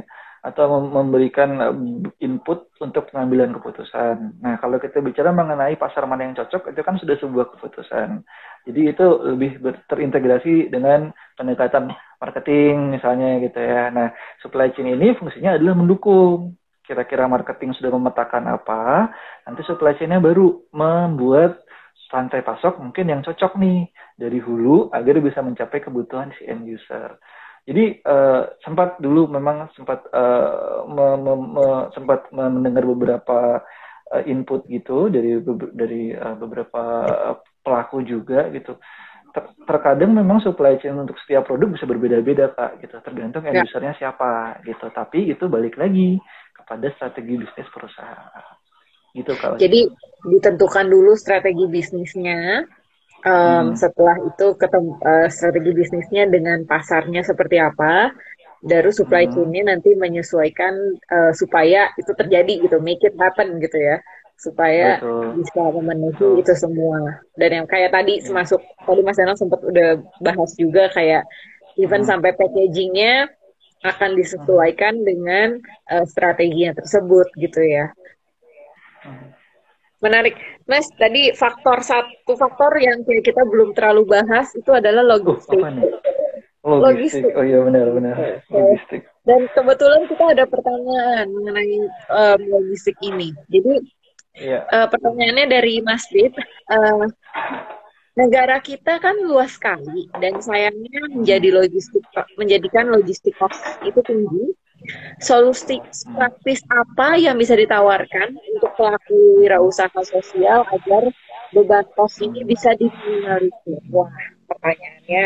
atau mem- memberikan uh, input untuk pengambilan keputusan. Nah, kalau kita bicara mengenai pasar mana yang cocok, itu kan sudah sebuah keputusan. Jadi itu lebih ber- terintegrasi dengan pendekatan marketing misalnya gitu ya. Nah, supply chain ini fungsinya adalah mendukung. Kira-kira marketing sudah memetakan apa, nanti supply chain-nya baru membuat rantai pasok mungkin yang cocok nih dari hulu agar bisa mencapai kebutuhan si end user. Jadi uh, sempat dulu memang sempat uh, me, me, me, sempat mendengar beberapa uh, input gitu dari dari uh, beberapa pelaku juga gitu. Ter terkadang memang supply chain untuk setiap produk bisa berbeda-beda Kak gitu, tergantung end Ya. usernya siapa gitu. Tapi itu balik lagi kepada strategi bisnis perusahaan. Gitu Kak Jadi Oci. ditentukan dulu strategi bisnisnya. Um, Hmm. setelah itu ketemu uh, strategi bisnisnya dengan pasarnya seperti apa, baru supply Hmm. chain-nya nanti menyesuaikan uh, supaya itu terjadi gitu, make it happen gitu ya, supaya Betul, bisa memenuhi betul. itu semua. Dan yang kayak tadi Ya. termasuk tadi Mas Danang sempat udah bahas juga kayak even Hmm. sampai packagingnya akan Hmm. disesuaikan dengan uh, strateginya tersebut gitu ya. Hmm. Menarik. Mas, tadi faktor satu faktor yang kayak kita belum terlalu bahas itu adalah Uh, logistik. apa nih? Logistik. Logistik. Oh iya benar-benar. Oke. Logistik. Dan kebetulan kita ada pertanyaan mengenai em, logistik ini. Jadi Iya. eh, pertanyaannya dari Mas Bib, eh, negara kita kan luas sekali dan sayangnya menjadi Hmm. logistik menjadikan logistik cost itu tinggi. Solusi Hmm. praktis apa yang bisa ditawarkan untuk pelaku Hmm. wirausaha sosial agar beban kos ini Hmm. bisa diminimalisir? Wah, pertanyaannya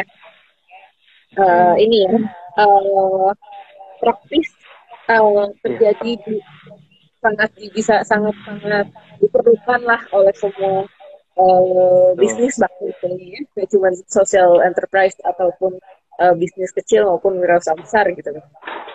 eh, Oke. ini ya, eh, praktis eh, Iya. terjadi di sangat bisa sangat sangat diperlukan lah oleh semua eh, Betul. bisnis bahkan ini ya, kayak cuma social enterprise ataupun eh, bisnis kecil maupun wirausaha besar gitu kan.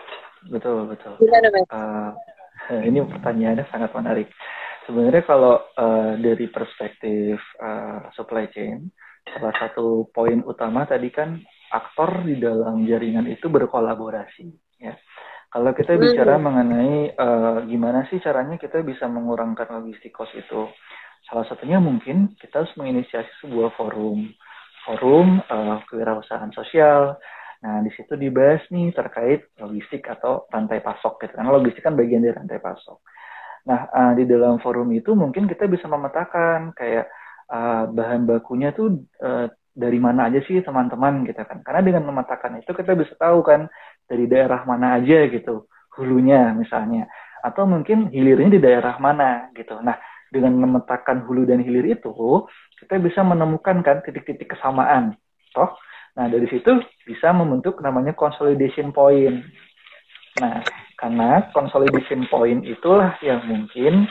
Betul, betul. Gimana Mas? Uh, ini pertanyaannya sangat menarik. Sebenarnya kalau uh, dari perspektif uh, supply chain, salah satu poin utama tadi kan aktor di dalam jaringan itu berkolaborasi. Ya. Kalau kita bicara Hmm. mengenai uh, gimana sih caranya kita bisa mengurangkan logistik cost itu, salah satunya mungkin kita harus menginisiasi sebuah forum, forum uh, kewirausahaan sosial. Nah, di situ dibahas nih terkait logistik atau rantai pasok gitu. Karena logistik kan bagian dari rantai pasok. Nah, uh, di dalam forum itu mungkin kita bisa memetakan kayak uh, bahan bakunya tuh uh, dari mana aja sih teman-teman gitu kan. Karena dengan memetakan itu kita bisa tahu kan dari daerah mana aja gitu, hulunya misalnya. Atau mungkin hilirnya di daerah mana gitu. Nah, dengan memetakan hulu dan hilir itu, kita bisa menemukan kan titik-titik kesamaan. Toh, nah dari situ bisa membentuk namanya consolidation point. Nah, karena consolidation point itulah yang mungkin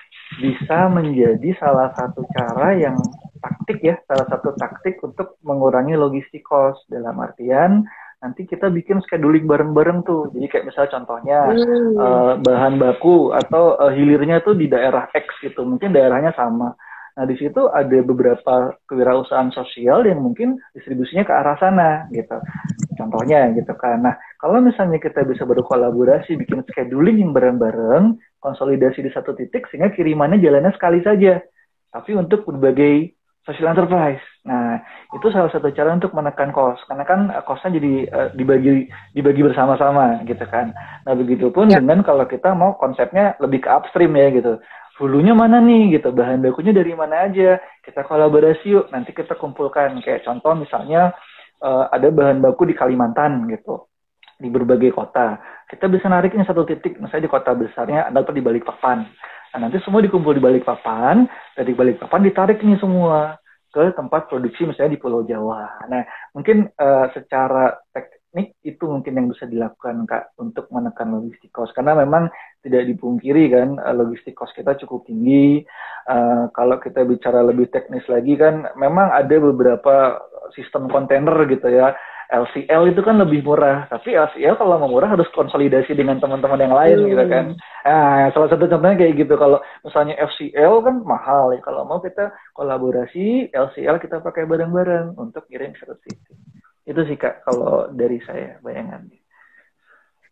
bisa menjadi salah satu cara yang taktik ya, salah satu taktik untuk mengurangi logistik cost dalam artian nanti kita bikin scheduling bareng-bareng tuh. Jadi kayak misalnya contohnya Hmm. uh, bahan baku atau uh, hilirnya tuh di daerah X gitu, mungkin daerahnya sama. Nah di situ ada beberapa kewirausahaan sosial yang mungkin distribusinya ke arah sana gitu. Contohnya gitu kan. Nah, kalau misalnya kita bisa berkolaborasi, bikin scheduling yang bareng-bareng, konsolidasi di satu titik, sehingga kirimannya jalannya sekali saja. Tapi untuk berbagai social enterprise. Nah, itu salah satu cara untuk menekan cost. Karena kan costnya jadi uh, dibagi dibagi bersama-sama gitu kan. Nah, begitupun Ya. dengan kalau kita mau konsepnya lebih ke upstream ya gitu. Hulunya mana nih gitu, bahan bakunya dari mana aja. Kita kolaborasi yuk, nanti kita kumpulkan. Kayak contoh misalnya uh, ada bahan baku di Kalimantan gitu, di berbagai kota. Kita bisa nariknya satu titik, misalnya di kota besarnya atau di Balikpapan. Nah, nanti semua dikumpul di Balikpapan, dari Balikpapan ditarik nih semua ke tempat produksi misalnya di Pulau Jawa. Nah, mungkin uh, secara teknik itu mungkin yang bisa dilakukan Kak untuk menekan logistik cost karena memang tidak dipungkiri kan logistik cost kita cukup tinggi. Uh, kalau kita bicara lebih teknis lagi kan memang ada beberapa sistem kontainer gitu ya. L C L itu kan lebih murah, tapi L C L kalau mau murah harus konsolidasi dengan teman-teman yang lain gitu kan. Hmm. Nah, salah satu contohnya kayak gitu. Kalau misalnya F C L kan mahal ya. Kalau mau kita kolaborasi, L C L kita pakai bareng-bareng untuk kirim satu titik. Itu sih Kak, kalau dari saya bayangannya.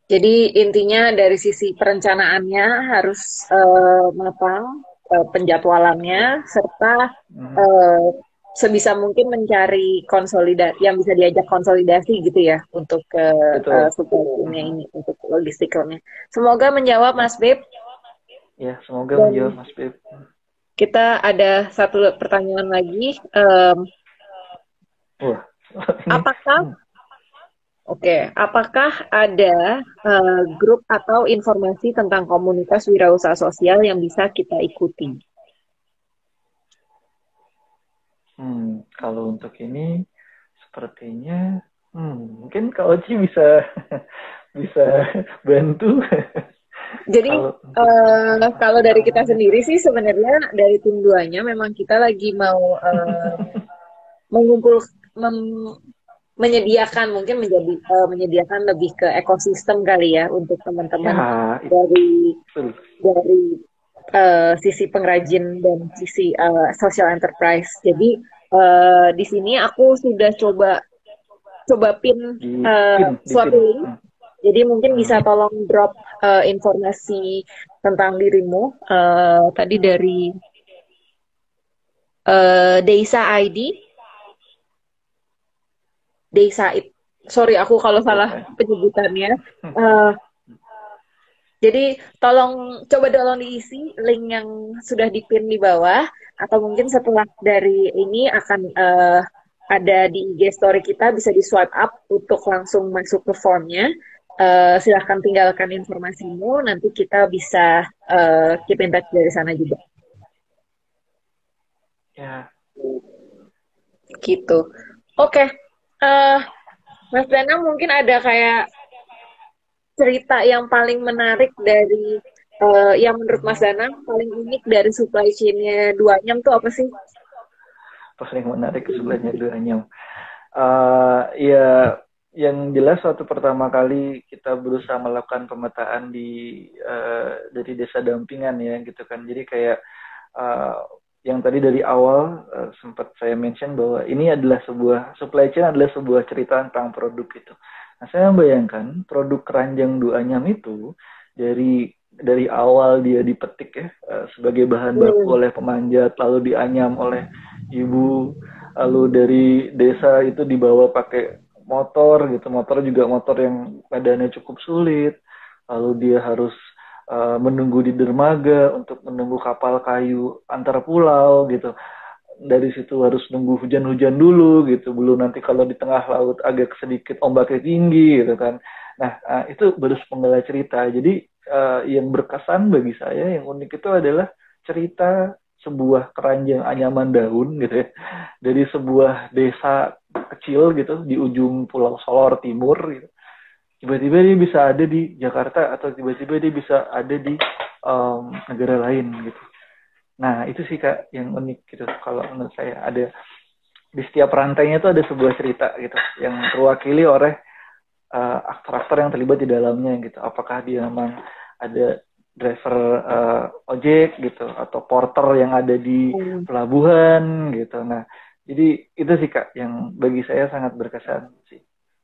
Jadi intinya dari sisi perencanaannya harus eh, matang, eh, penjadwalannya, serta Mhm. eh, sebisa mungkin mencari konsolidasi yang bisa diajak konsolidasi gitu ya untuk ke eh, Betul. supply chain-nya Mhm. ini, untuk logistikalnya. Semoga menjawab Ya, Mas Beb. ya, semoga menjawab Dan Mas Beb. kita ada satu pertanyaan lagi. Em, Wah, ini apakah hmm, Oke, apakah ada eh, grup atau informasi tentang komunitas wirausaha sosial yang bisa kita ikuti? hmm, kalau untuk ini sepertinya hmm, mungkin Kak Oci bisa bisa bantu Jadi kalau untuk eh, kalau dari kita pemahamannya. sendiri sih sebenarnya dari tim duanya memang kita lagi mau eh, mengumpul mem- menyediakan mungkin menjadi eh, menyediakan lebih ke ekosistem kali ya untuk teman-teman Ya, itu dari betul. dari eh, sisi pengrajin dan sisi eh, social enterprise. Jadi eh, di sini aku sudah coba coba pin Di eh, pin, di suatu pin. link. Hmm, Jadi mungkin bisa hmm, tolong drop eh, informasi tentang dirimu eh, tadi dari eh, Deisa I D, Deisa It. Sorry aku kalau salah desa. penyebutannya. Eh, jadi tolong coba tolong diisi link yang sudah dipin di bawah atau mungkin setelah dari ini akan eh, ada di I G story kita bisa di swipe up untuk langsung masuk ke formnya. Eh, silahkan tinggalkan informasimu, nanti kita bisa eh, keep in touch dari sana juga. Ya, Gitu. Oke, eh Mas Danang mungkin ada kayak cerita yang paling menarik dari eh, yang menurut Mas mhm. Danang paling unik dari supply chain-nya Duanyam tuh apa sih? Paling menarik sebelahnya dua anyam. Uh, ya, yang jelas waktu pertama kali kita berusaha melakukan pemetaan di uh, dari desa dampingan ya gitu kan. Jadi kayak uh, yang tadi dari awal uh, sempat saya mention bahwa ini adalah sebuah supply chain adalah sebuah cerita tentang produk itu. Nah, saya membayangkan produk keranjang Duanyam itu dari dari awal dia dipetik ya uh, sebagai bahan baku Hmm. oleh pemanjat lalu dianyam oleh ibu lalu dari desa itu dibawa pakai motor gitu motor juga motor yang badannya cukup sulit lalu dia harus uh, menunggu di dermaga untuk menunggu kapal kayu antar pulau gitu dari situ harus nunggu hujan-hujan dulu gitu belum nanti kalau di tengah laut agak sedikit ombaknya tinggi gitu kan nah uh, itu baru sepenggal cerita jadi uh, yang berkesan bagi saya yang unik itu adalah cerita sebuah keranjang anyaman daun gitu ya dari sebuah desa kecil gitu di ujung Pulau Solor Timur gitu tiba-tiba dia bisa ada di Jakarta atau tiba-tiba dia bisa ada di um, negara lain gitu. Nah itu sih kak yang unik gitu kalau menurut saya ada di setiap rantainya itu ada sebuah cerita gitu yang terwakili oleh uh, aktor-aktor yang terlibat di dalamnya gitu. Apakah dia memang ada driver uh, ojek gitu atau porter yang ada di Hmm. pelabuhan gitu. Nah jadi itu sih kak yang bagi saya sangat berkesan sih.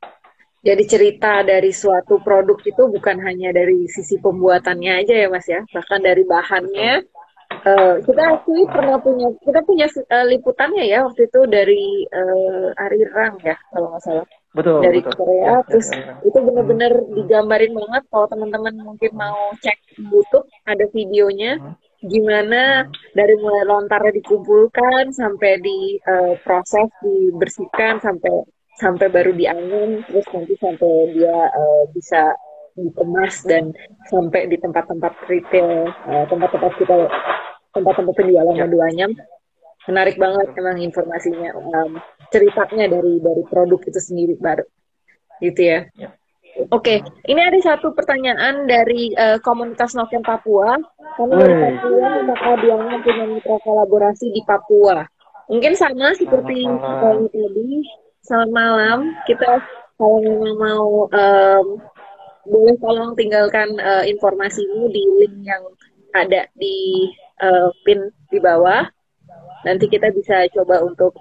Jadi cerita dari suatu produk itu bukan hanya dari sisi pembuatannya aja ya Mas ya, bahkan dari bahannya. Betul, Eh, kita betul. actually pernah punya kita punya eh, liputannya ya waktu itu dari eh, Arirang ya kalau nggak salah, Betul, dari betul. Korea. Ya, dari Terus aliran. itu Hmm, bener-bener hmm, digambarin banget kalau teman-teman mungkin hmm, mau cek di YouTube ada videonya hmm, gimana hmm, dari mulai lontarnya dikumpulkan sampai diproses dibersihkan sampai sampai baru diangin terus nanti sampai dia eh, bisa dikemas dan sampai di tempat-tempat retail, eh, tempat-tempat kita tempat-tempat penjualannya ya, duanya. Menarik banget betul. memang informasinya, em, ceritanya dari dari produk itu sendiri baru gitu ya. Ya. Oke, Hmm. ini ada satu pertanyaan dari eh, komunitas Noken Papua. Kami dari Woi, Papua, apakah Duanya punya mitra kolaborasi di Papua? Mungkin sama selamat seperti malam. eh, tadi. Selamat malam. Kita kalau memang mau em, boleh tolong tinggalkan eh, informasimu di link yang ada di eh, pin di bawah. Nanti kita bisa coba untuk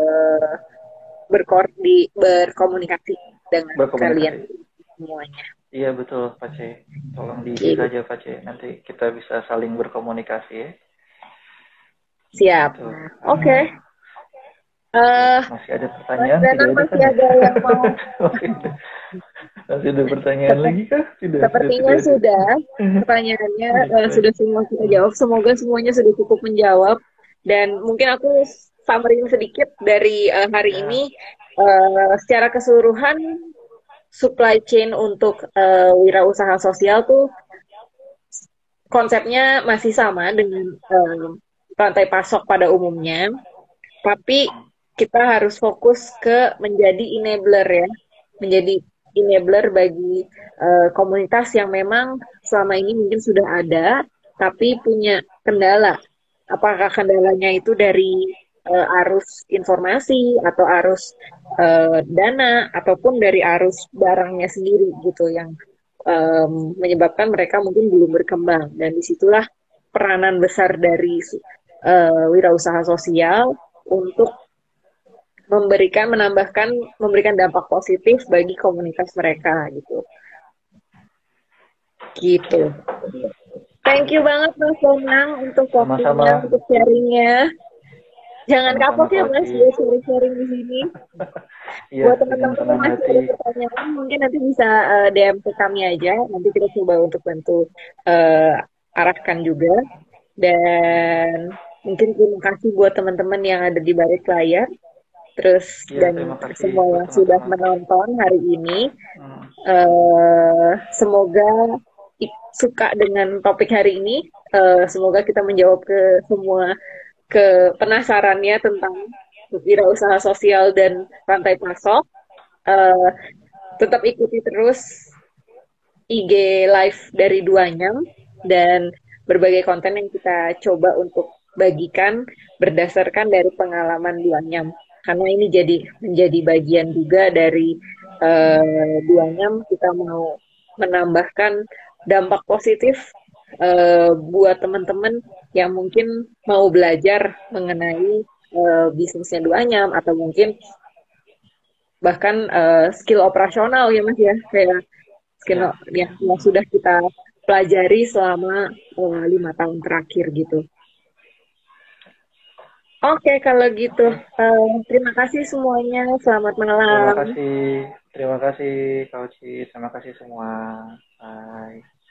eh, berkoordi berkomunikasi dengan kalian Berkomunikasi. semuanya. Iya betul, Pak C. Tolong di I G Gitu. saja, Pak C. Nanti kita bisa saling berkomunikasi ya. Siap. Gitu. Oke. Okay. Oke, Eh, masih ada Mas pertanyaan? Tidak Danang ada masih kan ya? ada yang mau. Masih ada, masih ada pertanyaan lagi kah? Tidak, sudah Sepertinya tidak ada. sudah. Pertanyaannya eh, Baik. sudah semua kita jawab. Semoga semuanya sudah cukup menjawab. Dan mungkin aku summarin sedikit dari eh, hari Ya, ini. Eh, secara keseluruhan, supply chain untuk eh, wirausaha sosial tuh konsepnya masih sama dengan eh, rantai pasok pada umumnya. Tapi kita harus fokus ke menjadi enabler ya, menjadi enabler bagi eh, komunitas yang memang selama ini mungkin sudah ada, tapi punya kendala. Apakah kendalanya itu dari eh, arus informasi atau arus eh, dana ataupun dari arus barangnya sendiri gitu yang em, menyebabkan mereka mungkin belum berkembang. Dan disitulah peranan besar dari eh, wirausaha sosial untuk memberikan menambahkan memberikan dampak positif bagi komunitas mereka gitu gitu. ya. Thank you banget Mas Bonang untuk waktunya, Sama-sama, untuk sharingnya. Jangan sama-sama kapok ya Kak Mas Uci. ya sharing-sharing di sini. Iya, Buat dengan teman-teman yang senang masih hati. ada pertanyaan, mungkin nanti bisa eh, D M ke kami aja. Nanti kita coba untuk bantu eh, arahkan juga. Dan mungkin terima kasih buat teman-teman yang ada di balik layar. Terus Iya, dan terima kasih semua buat yang sudah teman-teman. menonton hari ini, Hmm, eh semoga i- suka dengan topik hari ini. Eh, semoga kita menjawab ke semua ke penasarannya tentang wirausaha sosial dan rantai pasok. Eh, Tetap ikuti terus I G live dari Duanyam dan berbagai konten yang kita coba untuk bagikan berdasarkan dari pengalaman Duanyam. Karena ini jadi menjadi bagian juga dari eh, Duanyam, kita mau menambahkan dampak positif eh, buat teman-teman yang mungkin mau belajar mengenai eh, bisnisnya Duanyam atau mungkin bahkan eh, skill operasional ya Mas ya, kayak skill ya, yang, ya. yang sudah kita pelajari selama eh, lima tahun terakhir gitu. Oke, kalau gitu. Oke, Eh, terima kasih semuanya. Selamat terima malam. kasih. Terima kasih Kak Uci. Terima kasih semua. Bye.